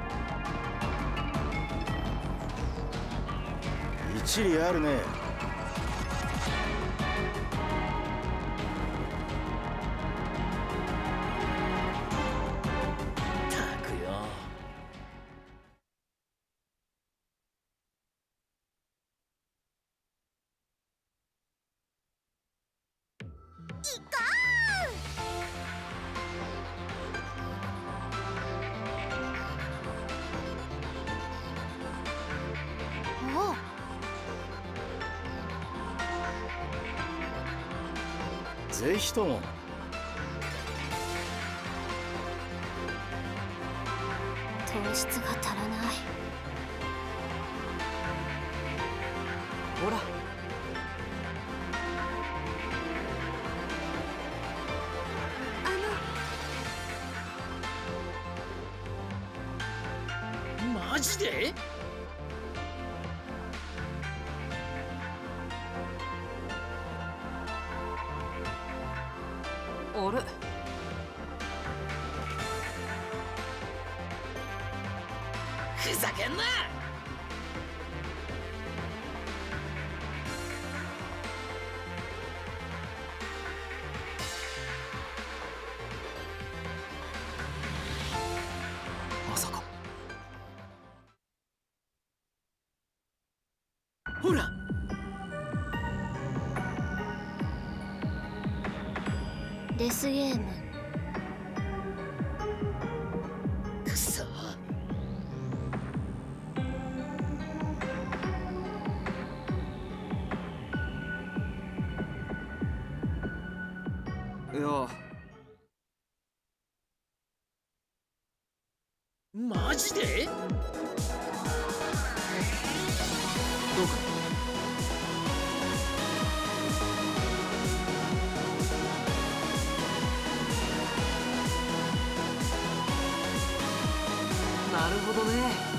一理あるね。 たくよ。 行こおう。 ぜひとも。 糖質が足らない。 ほら。 マジで？ あれ？ ふざけんな。 まさか。 ほら。 デスゲーム。 くそ。 いや、 マジで？ どうか。なるほどね。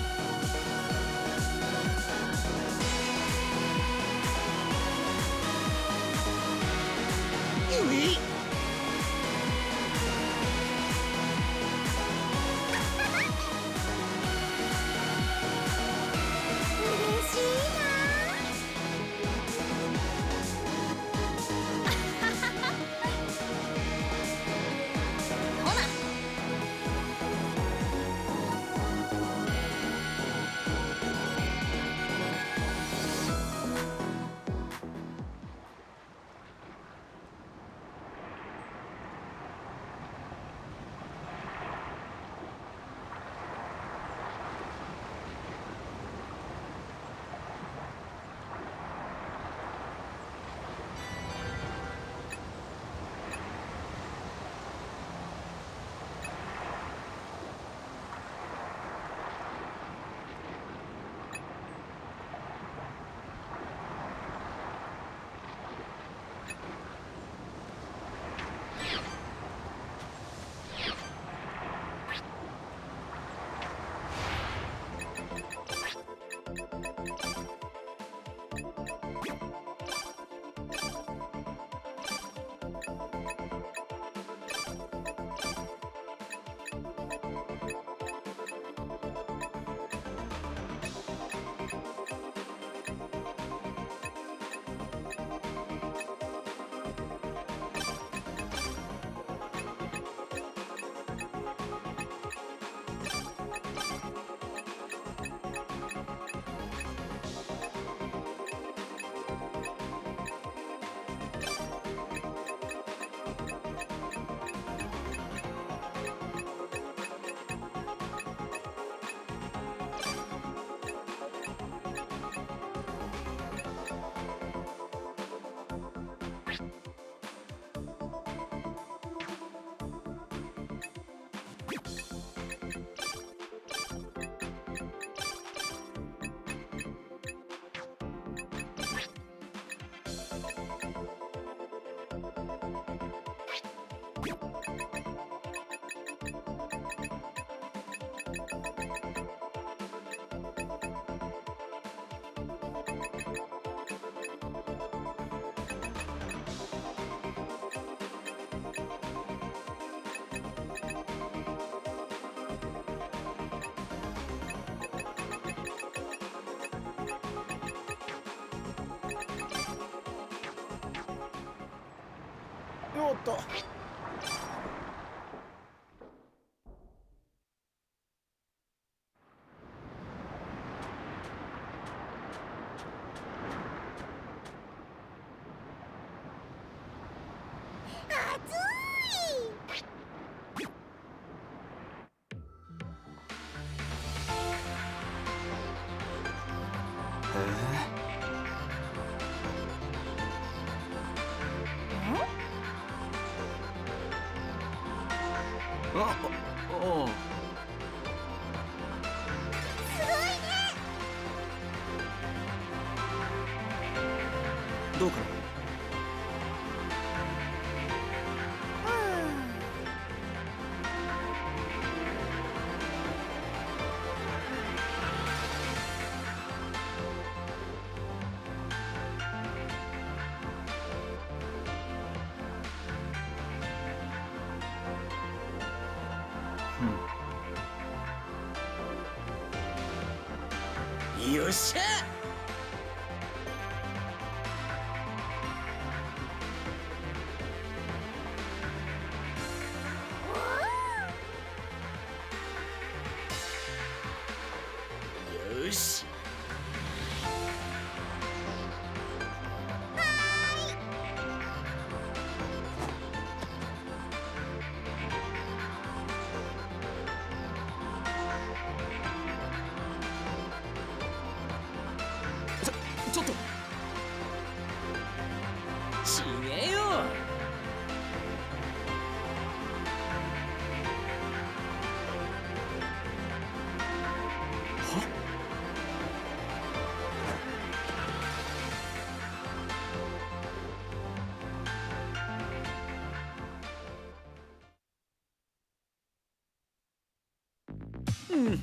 おっと。 あ、おお。どうかな。 よっしゃ。よし。 ちょっと。 ちげえよ。うん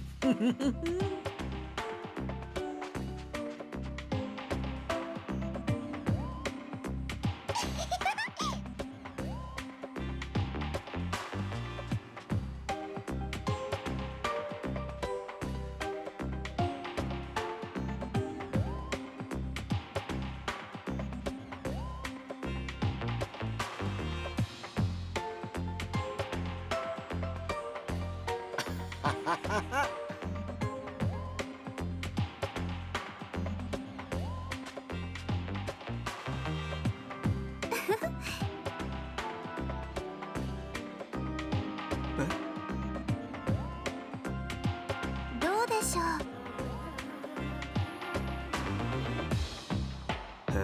どうでしょう。 へ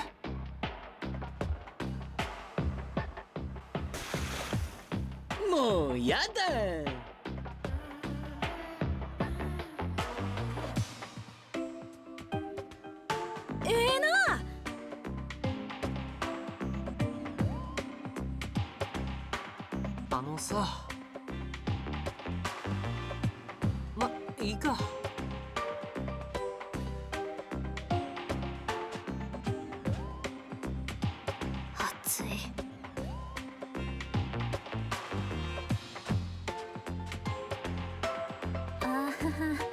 もうやだ。 ええな。 あのさ、ま、いいか。 暑い。 あはは。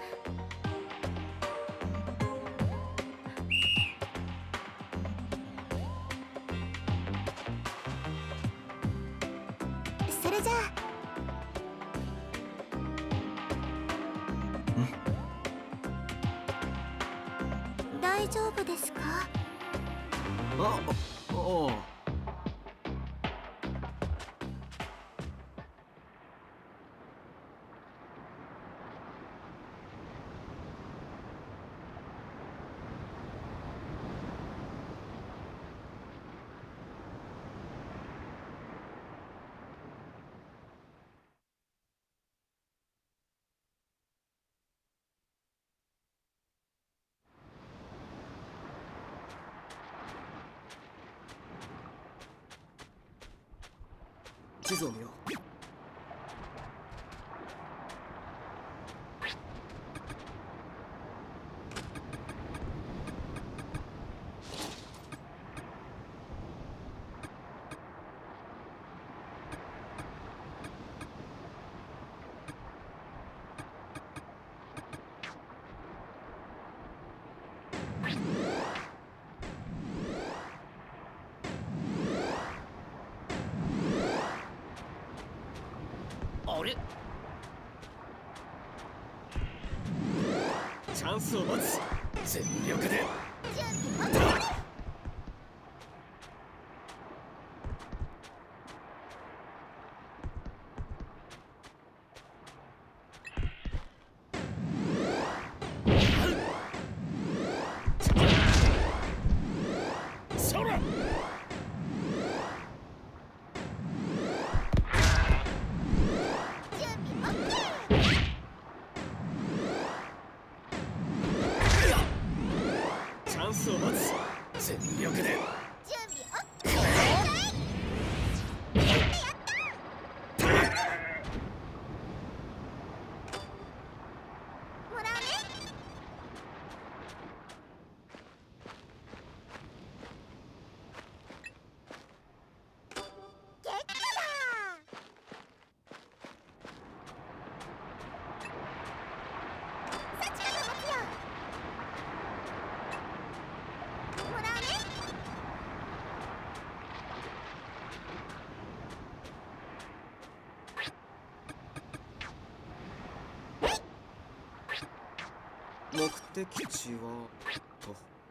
それじゃあ。大丈夫ですか？ あ、おお。 地図を見ろ。 あれ？ チャンスを待つ。 全力で。そら。 チャンスを待つ。 全力で。 目的地はと。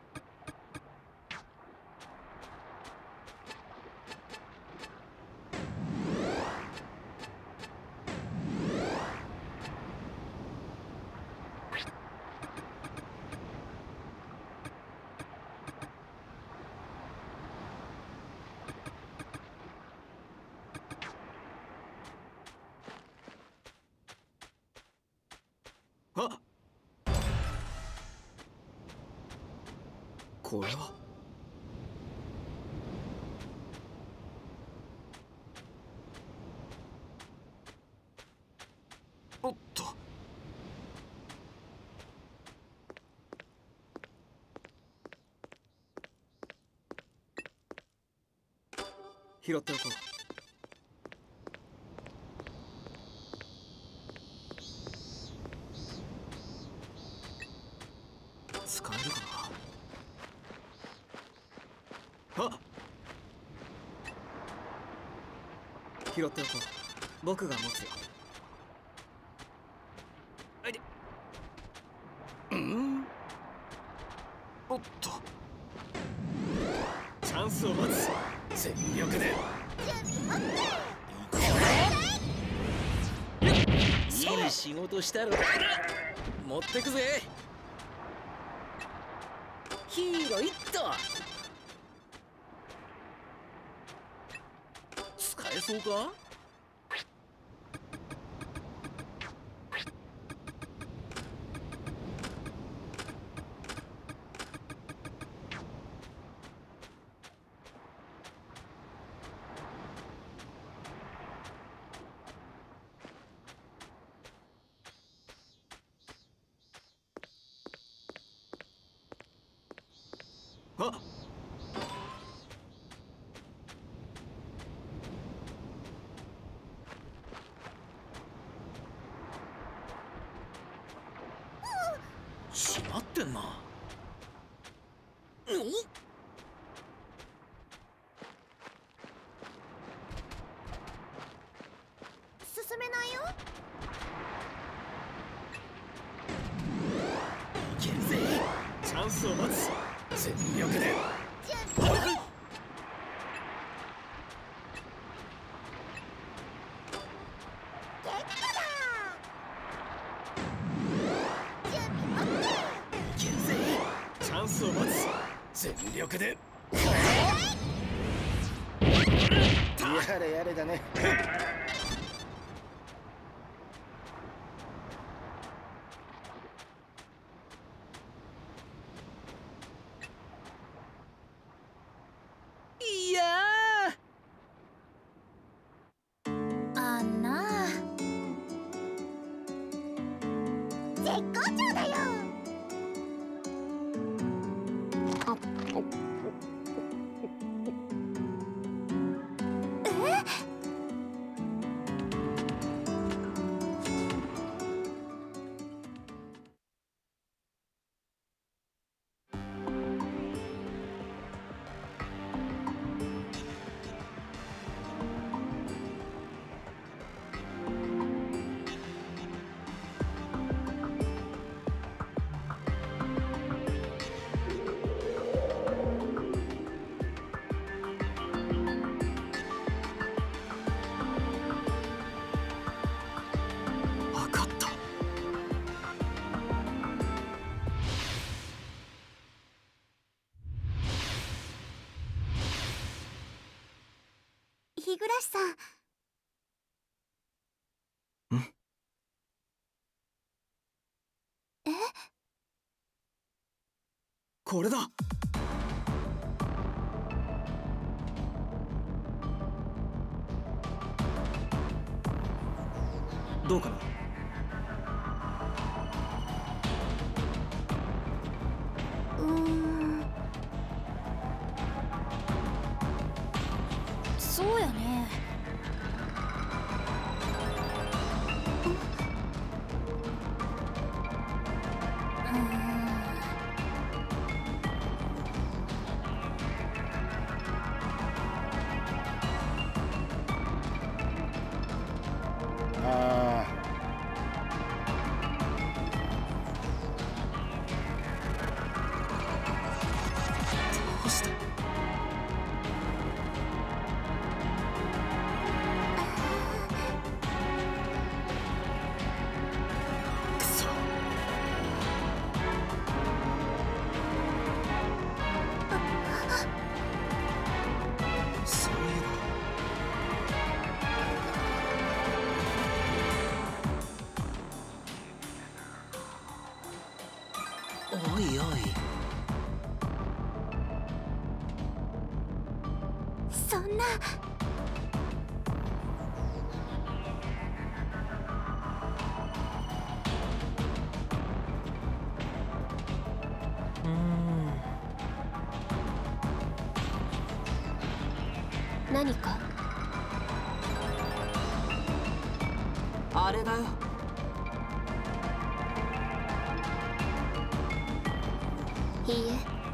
あっ、これはおっと、拾っておこう。使えるかな。あっ、拾っておこう。僕が持つよ。あいで。うん、おっと、チャンスを待つ。 全力で。 いい仕事したろ。持ってくぜ。ヒーローイット。使えそうか？ あっ、 閉まってんな。うん？ 進めないよ。 いけるぜ。 チャンスを待つ。 全力で。 いけるぜ。 チャンスを待つ。 全力で。やれやれだね。 いやー。 日暮さん。 うんえ？ これだ。どうかな。 うーん、 そうやね。 ああ、 どうして。くそ。そういえば。 おいおい、 そんな。 うーん。 何か？ あれだよ。 いいえ。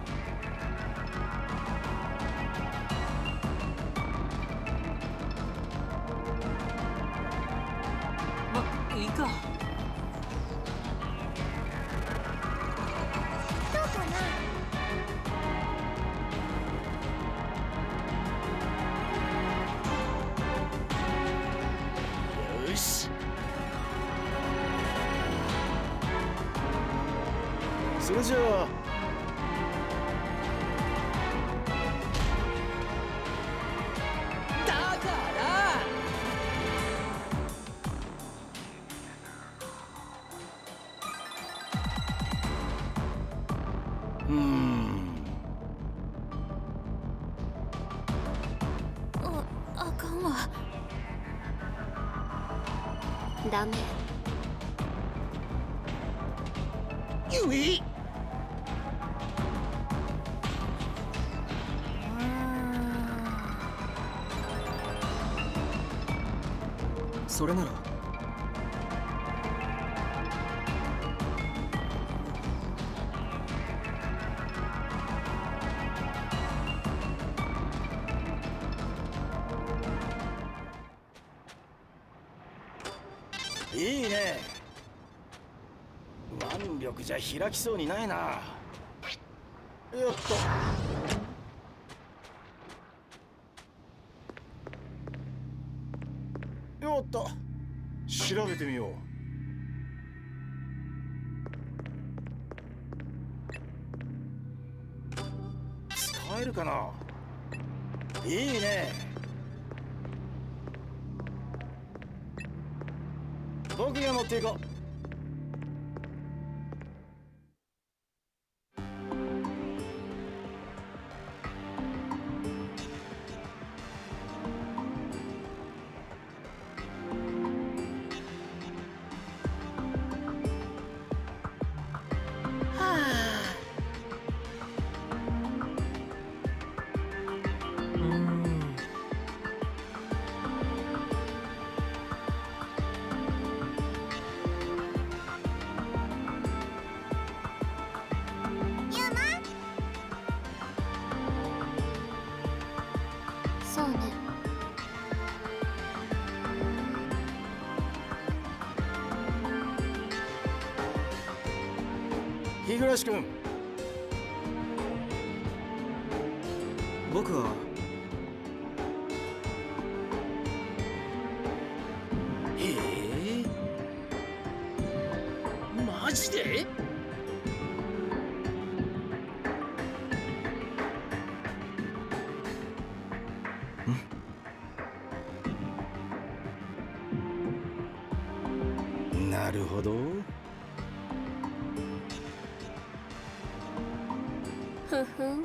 ま、いいか。 どうかな？ よし。それじゃあだからうーん、 あ、あかんわ。 ダメ。 ゆい。 それなら。 いいね。腕力じゃ開きそうにないな。よっと。よっと。調べてみよう。使えるかな。いいね。僕が持っていこう。 そうね。 日暮君。 僕はへえ、マジで？ るほど。 ふふん。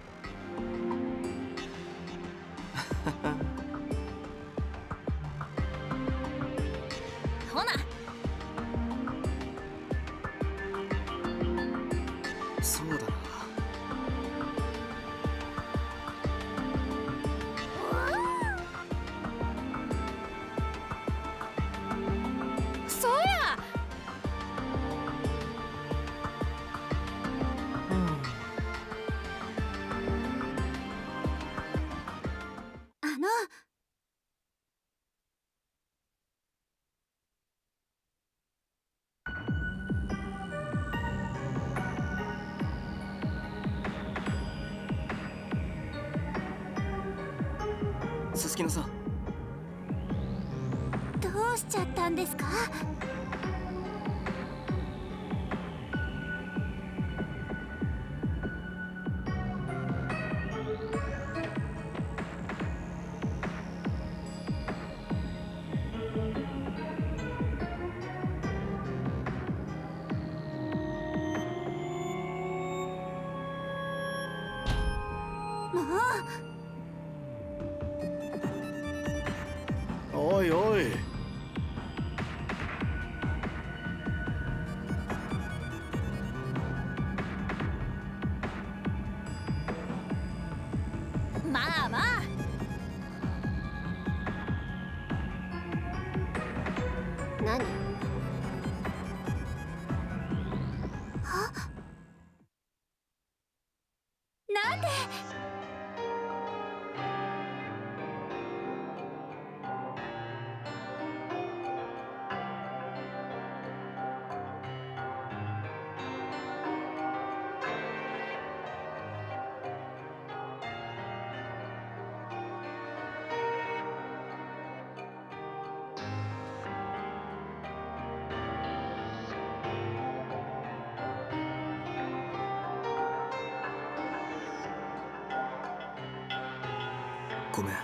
ほな。 そうだな。 そうや。あの。 すすきのさん。 どうしちゃったんですか？もう。 おいおい。 まあまあ。 何？ なんで。 ごめん。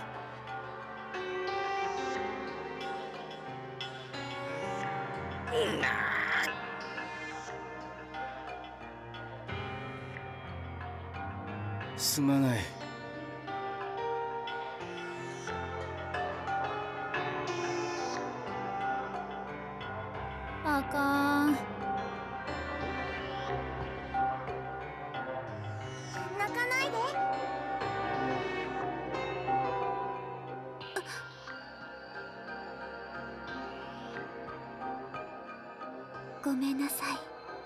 すまない。 あかん。 泣かないで。ごめんなさい。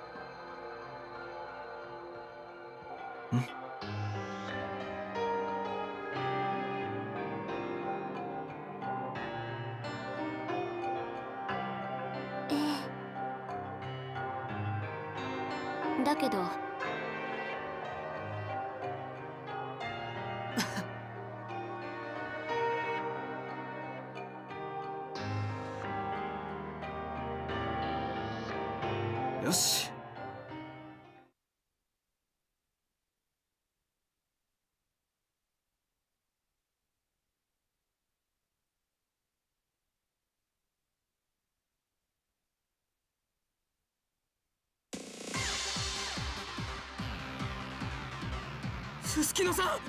ええ。だけど。 よし。 すすきのさん。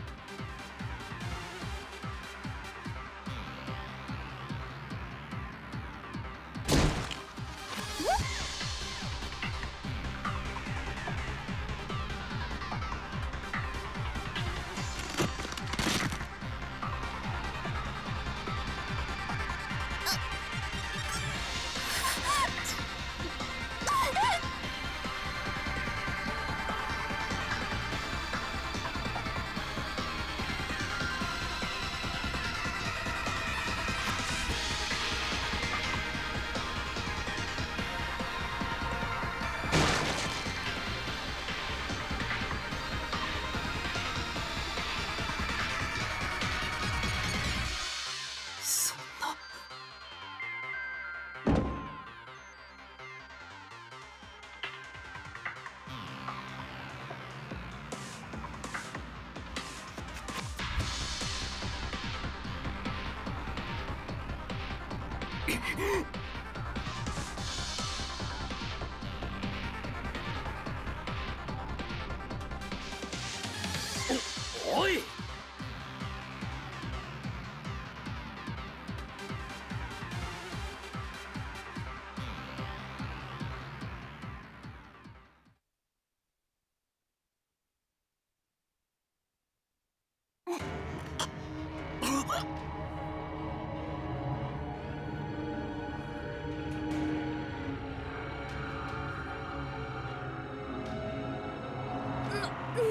そんな。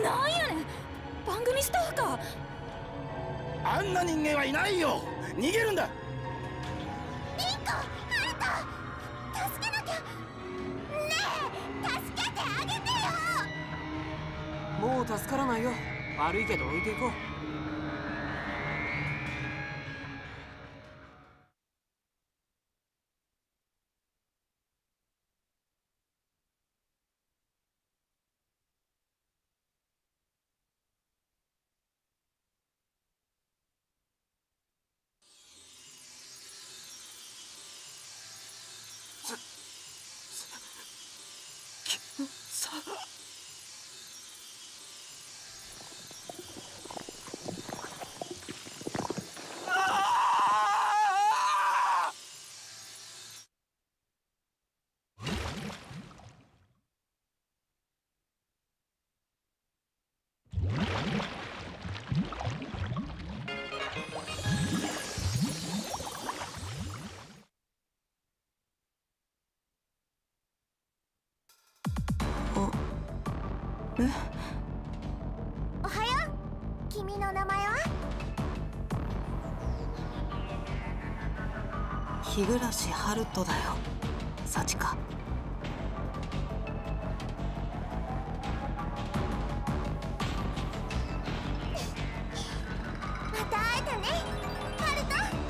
なんやねん、番組スタッフか。 あんな人間はいないよ。逃げるんだ。 リンコ、ハルト、助けなきゃ。ねえ、助けてあげてよ。 もう助からないよ。悪いけど置いていこう。 おはよう。君の名前は？ 日暮ハルトだよ、幸か。 また会えたね、ハル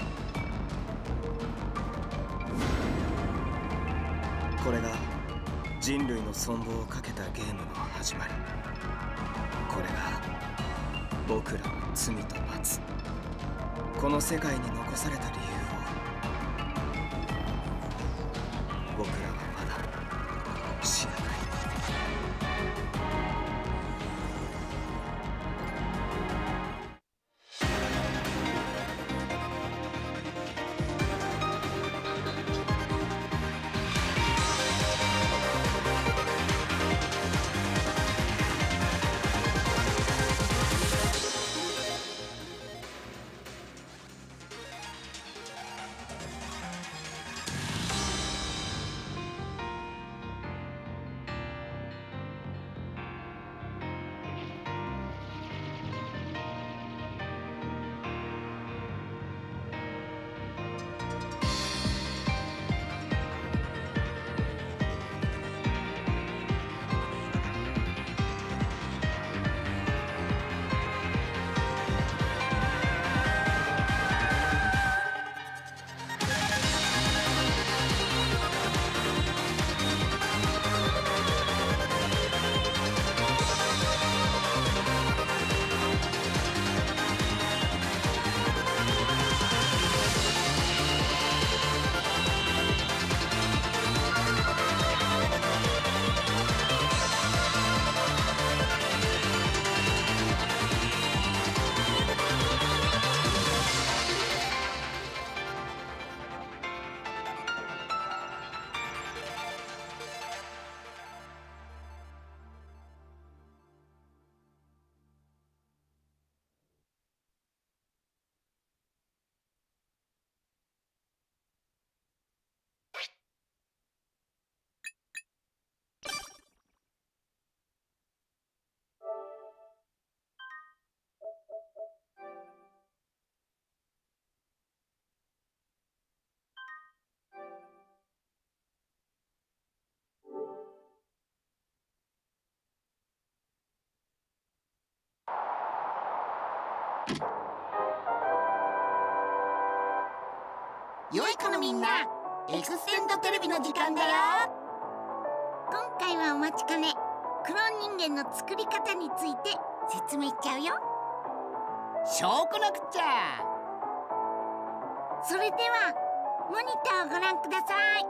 ト。 これが人類の存亡をかけたゲームの始まり。これが僕らの罪と罰、この世界に残された理由を僕らはまだ知らない。 良い子のみんな、エクステンドテレビの時間だよ。 今回はお待ちかね、クローン人間の作り方について説明しちゃうよ。 証拠なくっちゃ。 それではモニターをご覧ください。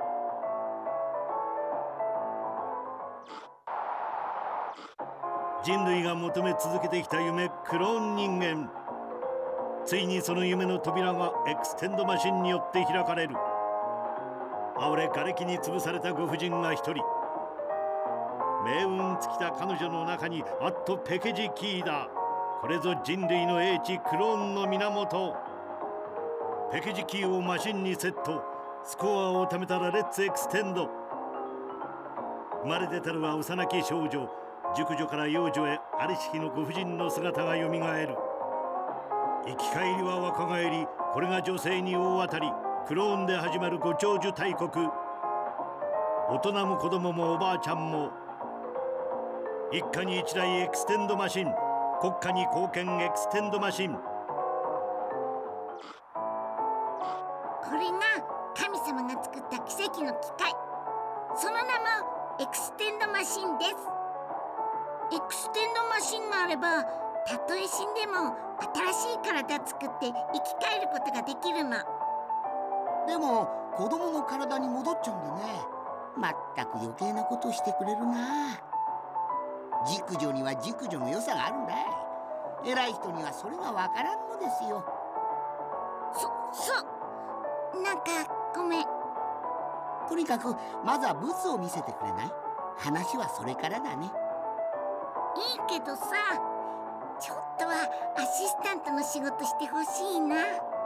人類が求め続けてきた夢、クローン人間。ついにその夢の扉がエクステンドマシンによって開かれる。哀れ瓦礫に潰されたご婦人が一人。命運尽きた彼女の中にあっとペケジキーだ。これぞ人類の英知、クローンの源。ペケジキーをマシンにセット。スコアを貯めたらレッツエクステンド。生まれ出たるは幼き少女熟女から幼女へありし日のご婦人の姿がよみがえる。生き返りは若返り、これが女性に大当たり。クローンで始まるご長寿大国。大人も子供もおばあちゃんも一家に一台エクステンドマシン、国家に貢献エクステンドマシン。 これが神様が作った奇跡の機械、その名もエクステンドマシンです。エクステンドマシンがあれば、たとえ死んでも新しい体作って生き返ることができるの。 でも子供の体に戻っちゃうんでね。まったく余計なことしてくれるな。熟女には熟女の良さがあるんだ。偉い人にはそれがわからんのですよ。 そ、そ、なんかごめん。 とにかくまずはブツを見せてくれない？話はそれからだね。 いいけどさ、ちょっとはアシスタントの仕事してほしいな。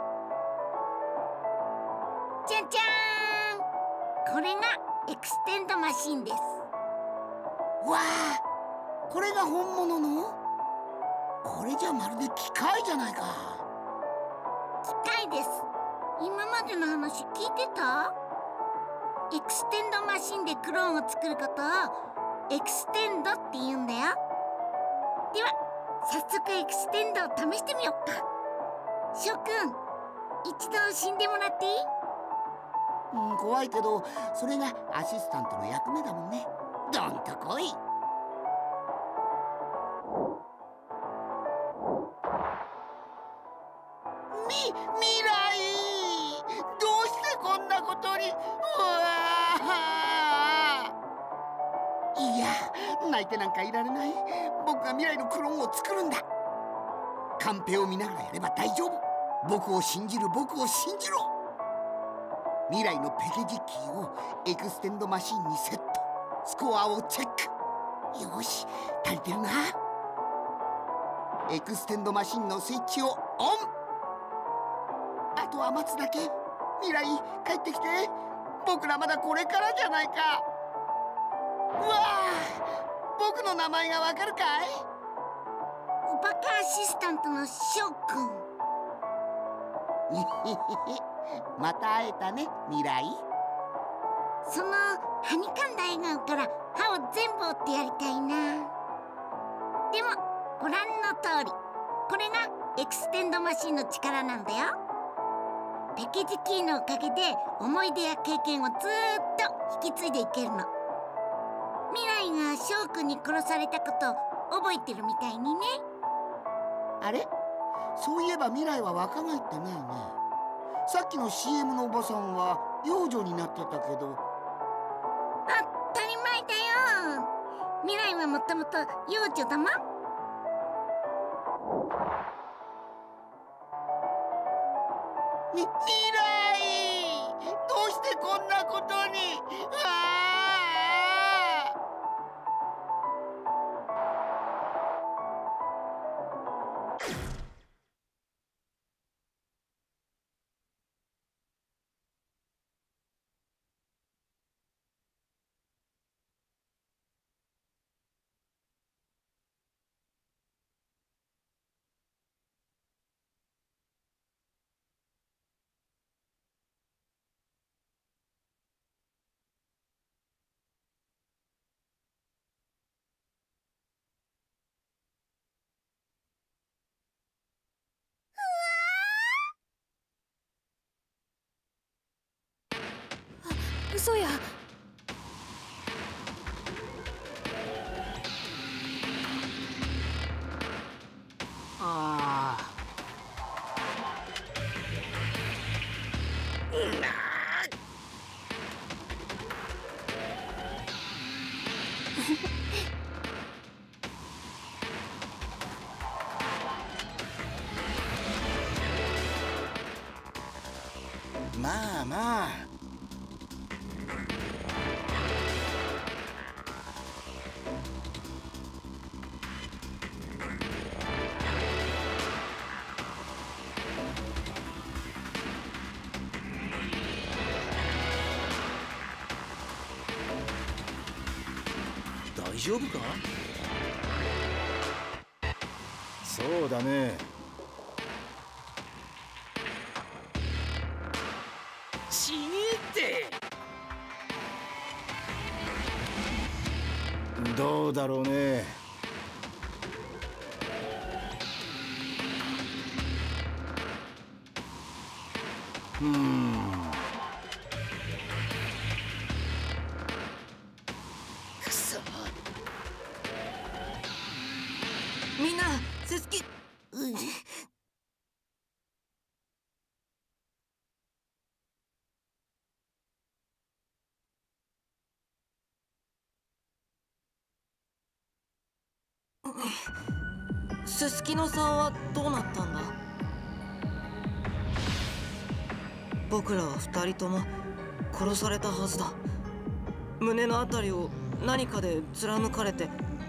じゃじゃーん、これがエクステンドマシンです。 わあ、これが本物の？これじゃまるで機械じゃないか。 機械です。今までの話聞いてた？エクステンドマシンでクローンを作ることをエクステンドって言うんだよ。では早速エクステンドを試してみようか。翔くん、一度死んでもらっていい？ うん、怖いけどそれがアシスタントの役目だもんね。どんと来い。み、未来、どうしてこんなことに。うわいや、泣いてなんかいられない。僕が未来のクローンを作るんだ。カンペを見ながらやれば大丈夫。僕を信じる、僕を信じろ。未来のペケ実機をエクステンドマシンにセット。スコアをチェック。よし、足りてるな。エクステンドマシンのスイッチをオン。あとは待つだけ。未来、帰ってきて。僕らまだこれからじゃないか。うわあ、僕の名前がわかるかい？ おバカアシスタントの翔くん。 また会えたね、未来。 そのはにかんだ笑顔から歯を全部折ってやりたいな。でもご覧の通り、これがエクステンドマシンの力なんだよ。ペケジキーのおかげで思い出や経験をずーっと引き継いでいけるの。未来が翔くんに殺されたこと覚えてるみたいにね。 あれ、そういえば未来は若返ってないね。さっきの シーエム のおばさんは幼女になってたけど。 当たり前だよ。未来はもともと幼女だもん。み、未来、どうしてこんなことに。ああ。 嘘や。 ああ。 まあまあ。 大丈夫か？ そうだね。 ちげえって。 どうだろうね。うーん。 くそ。 みんな、セスキ。 うんすすきのさんはどうなったんだ？僕らは二人とも殺されたはずだ。胸のあたりを何かで貫かれて。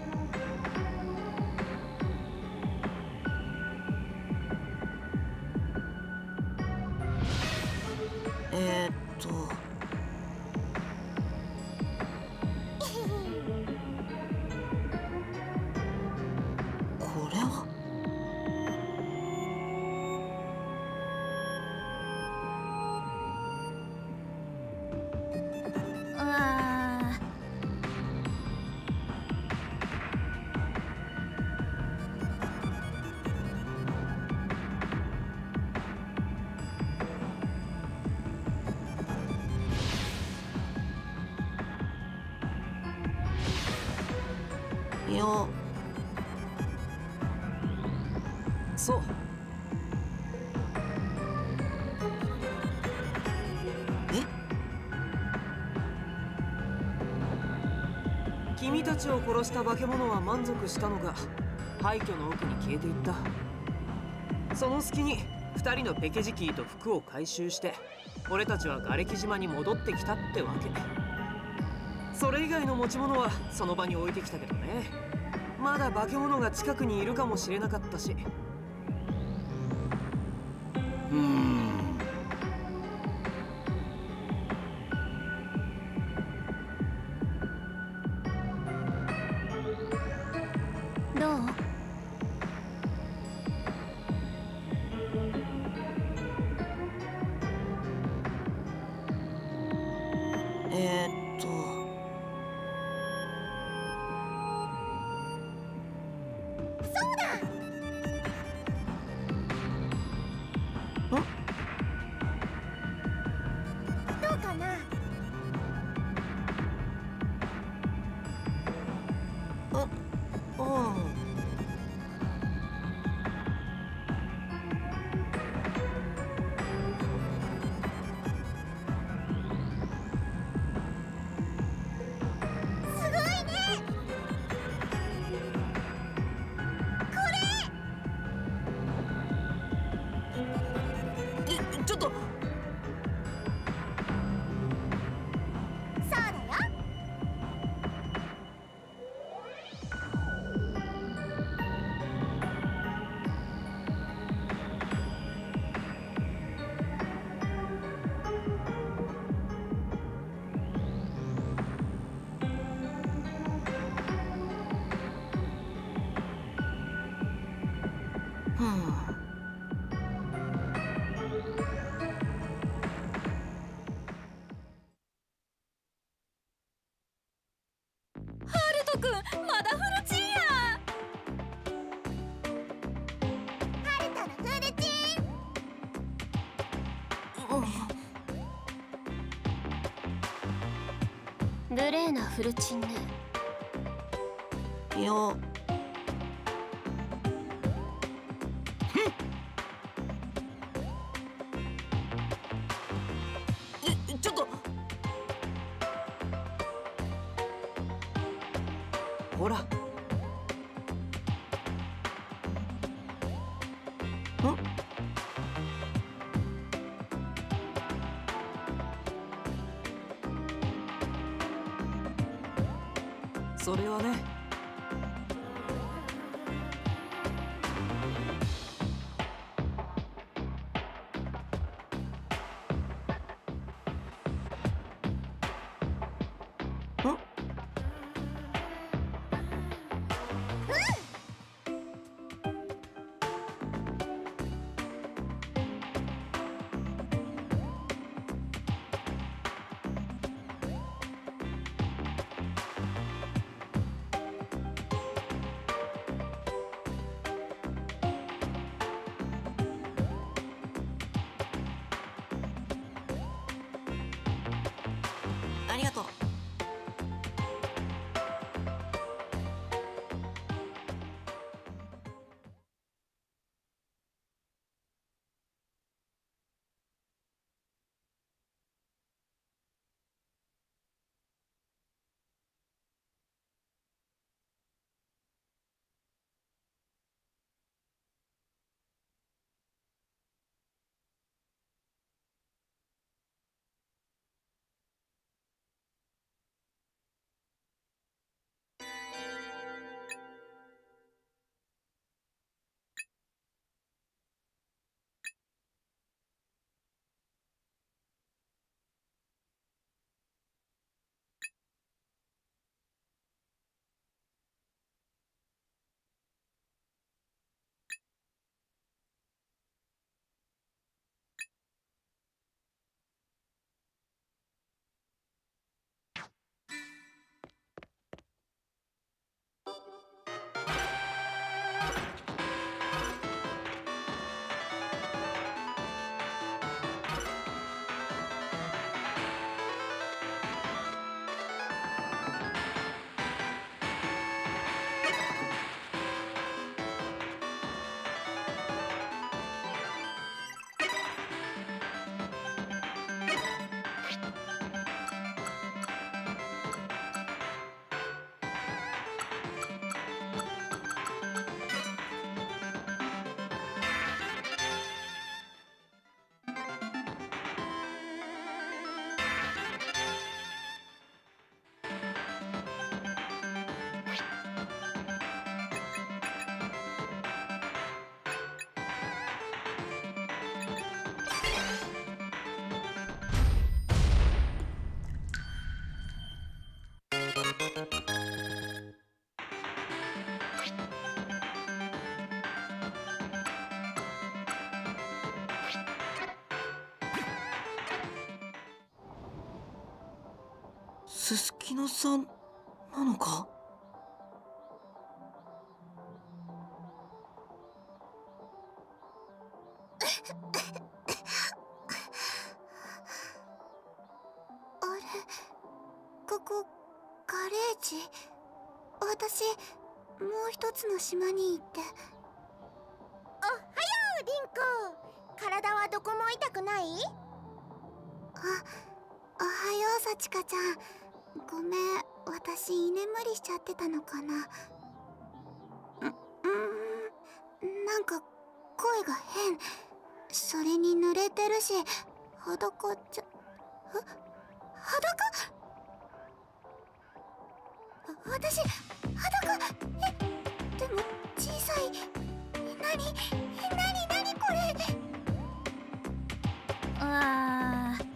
えー、っとこれはあいや、そう。え？君たちを殺した化け物は満足したのか、廃墟の奥に消えていった。その隙に二人のペケジキーと服を回収して、俺たちは瓦礫島に戻ってきたってわけ。それ以外の持ち物はその場に置いてきたけどね。まだ化け物が近くにいるかもしれなかったし。 うーん。 どう？ えー、っとどうかな。 あ、あすごいね。これ。 え、ちょっと。 そうだよ。 ふん。 ハルトくん、まだフルチンや。 ハルトのフルチン。 無礼なフルチンね。 いや、え、ちょっと。ほら。ん？それはね。ん？ ありがとう。 すすきのさんなのか？ あれ、ここガレージ？私もう一つの島に行って。おはよう、リンコ。体はどこも痛くない？あ、おはよう、さちかちゃん。ごめん、私居眠りしちゃってたのかな。う、うーん、なんか声が変。それに濡れてるし、裸じゃ、え、裸？私、裸？え、でも小さい。なに、なになにこれ。 あー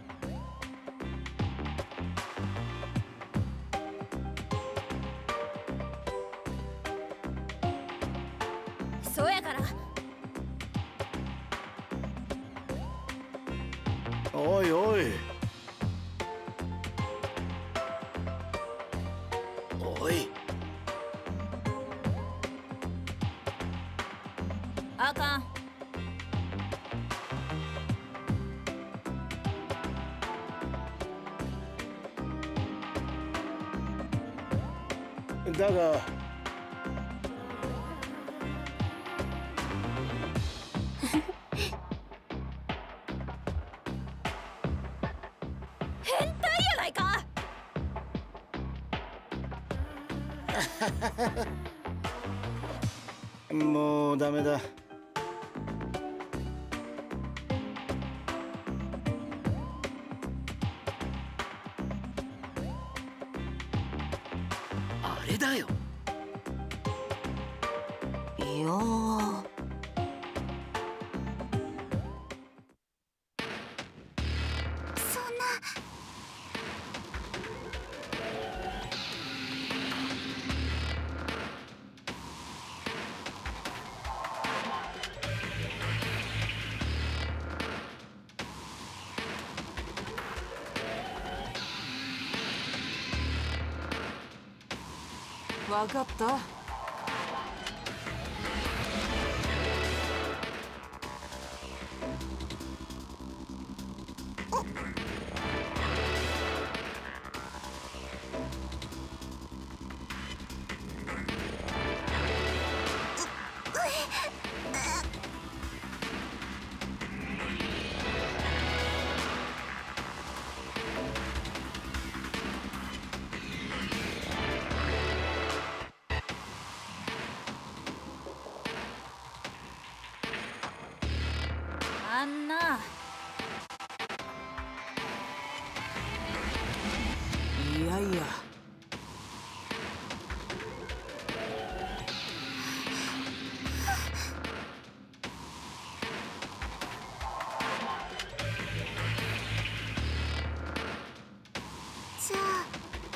そうやから。 おいおいおい。 あかん。 だが変態やないか。 もうダメだ。 あれだよ。 いやー、 そんな。 わかった。 あんな。 いやいや。 じゃあ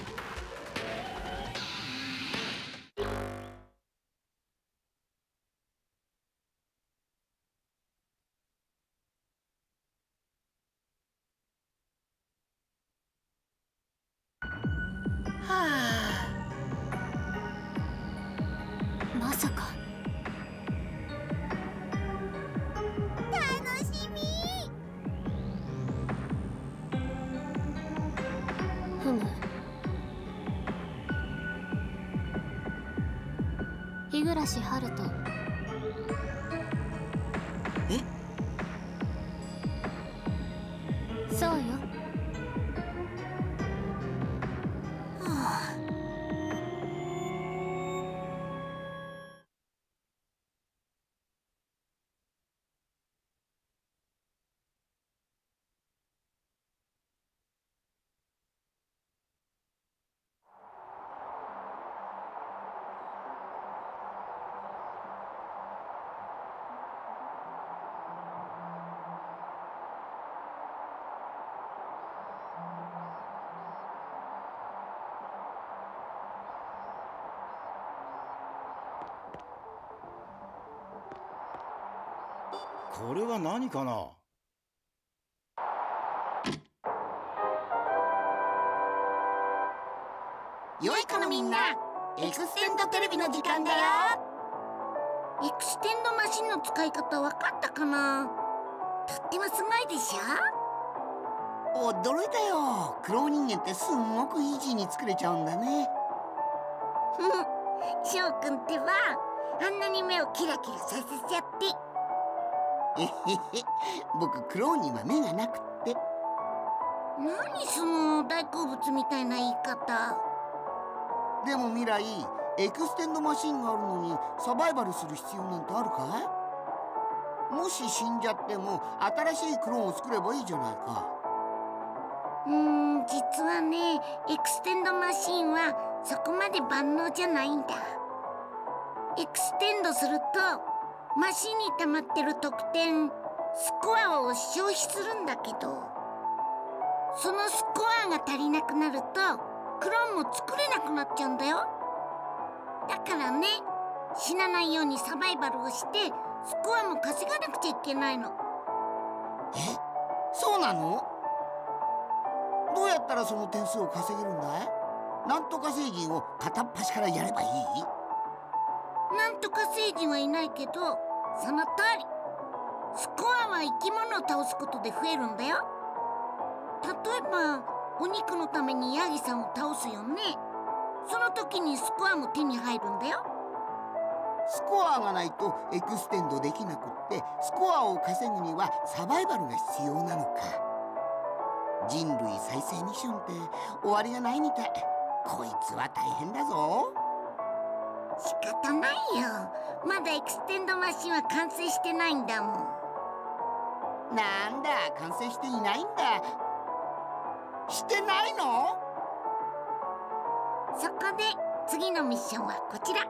まさか。楽しみ。ふむ。日暮春人。 え？ そうよ。 これは何かな。 良い子のみんな、エクステンドテレビの時間だよ。 エクステンドマシンの使い方分かったかな。とってもすごいでしょ。 驚いたよ。クロー人間ってすんごくイージーに作れちゃうんだね。 ふふ、翔くんってばあんなに目をキラキラさせちゃって。 えへへ、僕クローには目がなくって。 何その大好物みたいな言い方。 でも未来、エクステンドマシンがあるのにサバイバルする必要なんてあるかい？もし死んじゃっても新しいクローンを作ればいいじゃないか。 うーん、実はね、エクステンドマシンはそこまで万能じゃないんだ。エクステンドするとマシンに溜まってる得点、スコアを消費するんだけど、そのスコアが足りなくなるとクローンも作れなくなっちゃうんだよ。だからね、死なないようにサバイバルをしてスコアも稼がなくちゃいけないの。 え、そうなの？どうやったらその点数を稼げるんだい？なんとか星人を片っ端からやればいい？ なんとか星人はいないけど、その通り。スコアは生き物を倒すことで増えるんだよ。例えばお肉のためにヤギさんを倒すよね。その時にスコアも手に入るんだよ。 スコアがないとエクステンドできなくって、スコアを稼ぐにはサバイバルが必要なのか。人類再生ミッションって終わりがないみたい。こいつは大変だぞ。 仕方ないよ。まだエクステンドマシンは完成してないんだもん。 なんだ、完成していないんだ。してないの？ そこで次のミッションはこちら。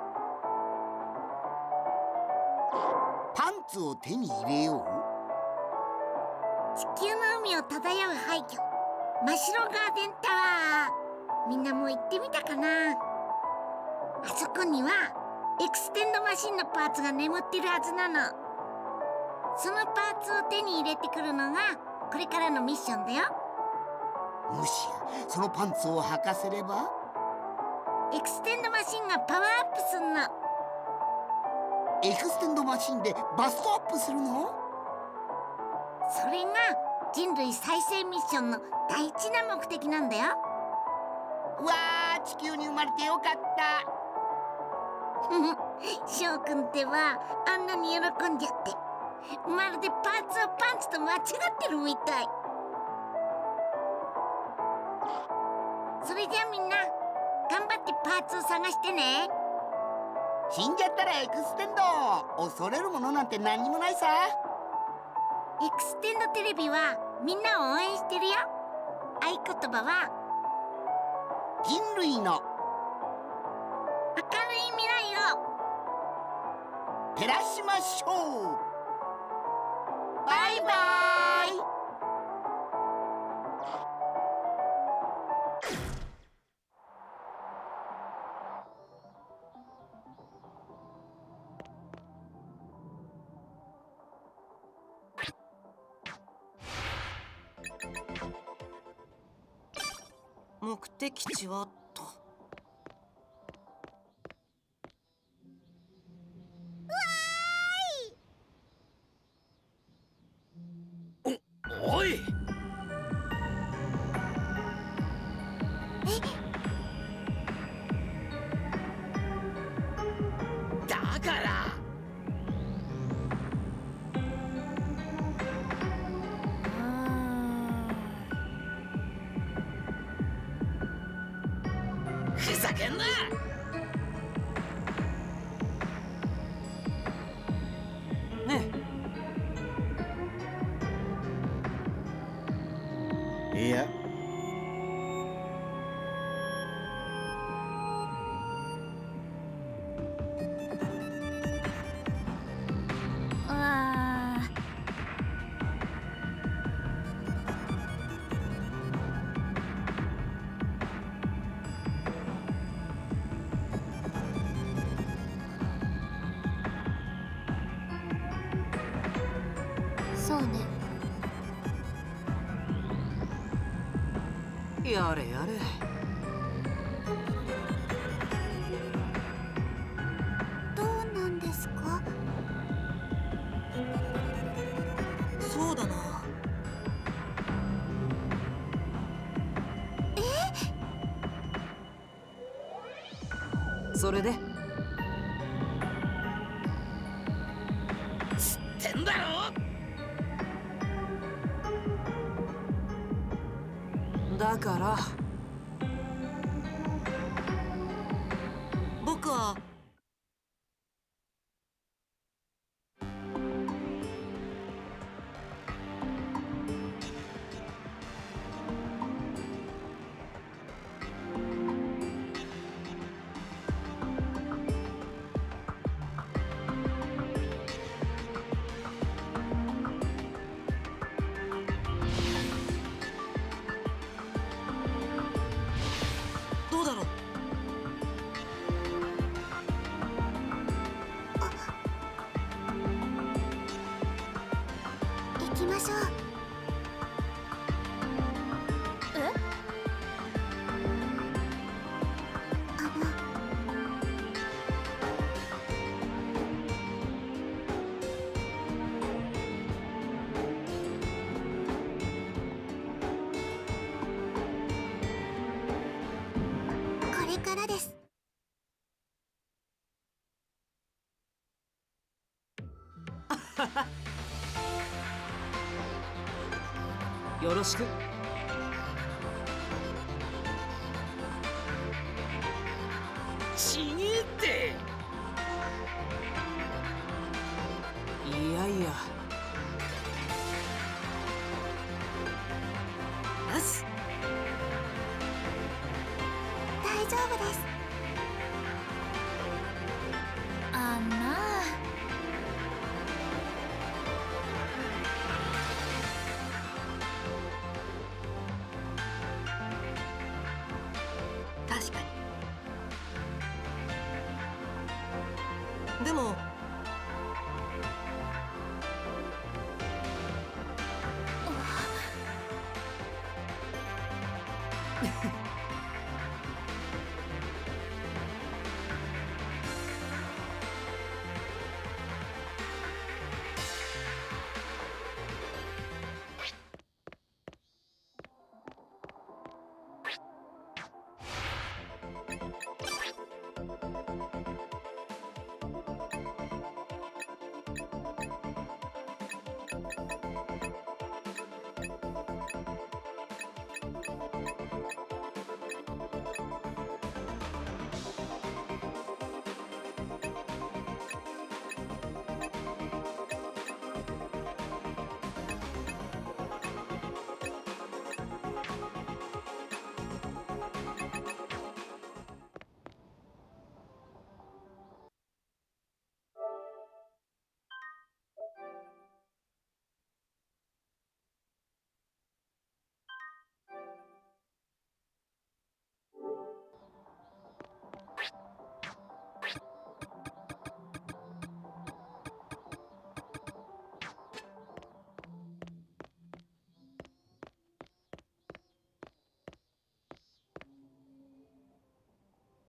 パンツを手に入れよう。 地球の海を漂う廃墟、真っ白ガーデンタワー。みんなも行ってみたかな。あそこにはエクステンドマシンのパーツが眠ってるはずなの。そのパーツを手に入れてくるのがこれからのミッションだよ。 もしやそのパンツを履かせればエクステンドマシンがパワーアップすんの。 エクステンドマシンでバストアップするの？ それが人類再生ミッションの第一な目的なんだよ。 わー、地球に生まれてよかった。 翔くんってばあんなに喜んじゃって、まるでパーツをパンツと間違ってるみたい。それじゃあみんな頑張ってパーツを探してね。 死んじゃったらエクステンド、恐れるものなんて何にもないさ。 エクステンドテレビはみんなを応援してるよ。合言葉は人類の明るい未来を照らしましょう。バイバイ。 目的地はと。 お、おい。だからふざけんな。 ねいや、 あそうね。 やれやれ。 どうなんですか？ そうだな。 それでつってんだろ。 だから僕はどうだろう。 行きましょう。 えあのこれからです。 よろしく。 ちげえって。 いやいや。 よし。 大丈夫です。 あんな確かに。でも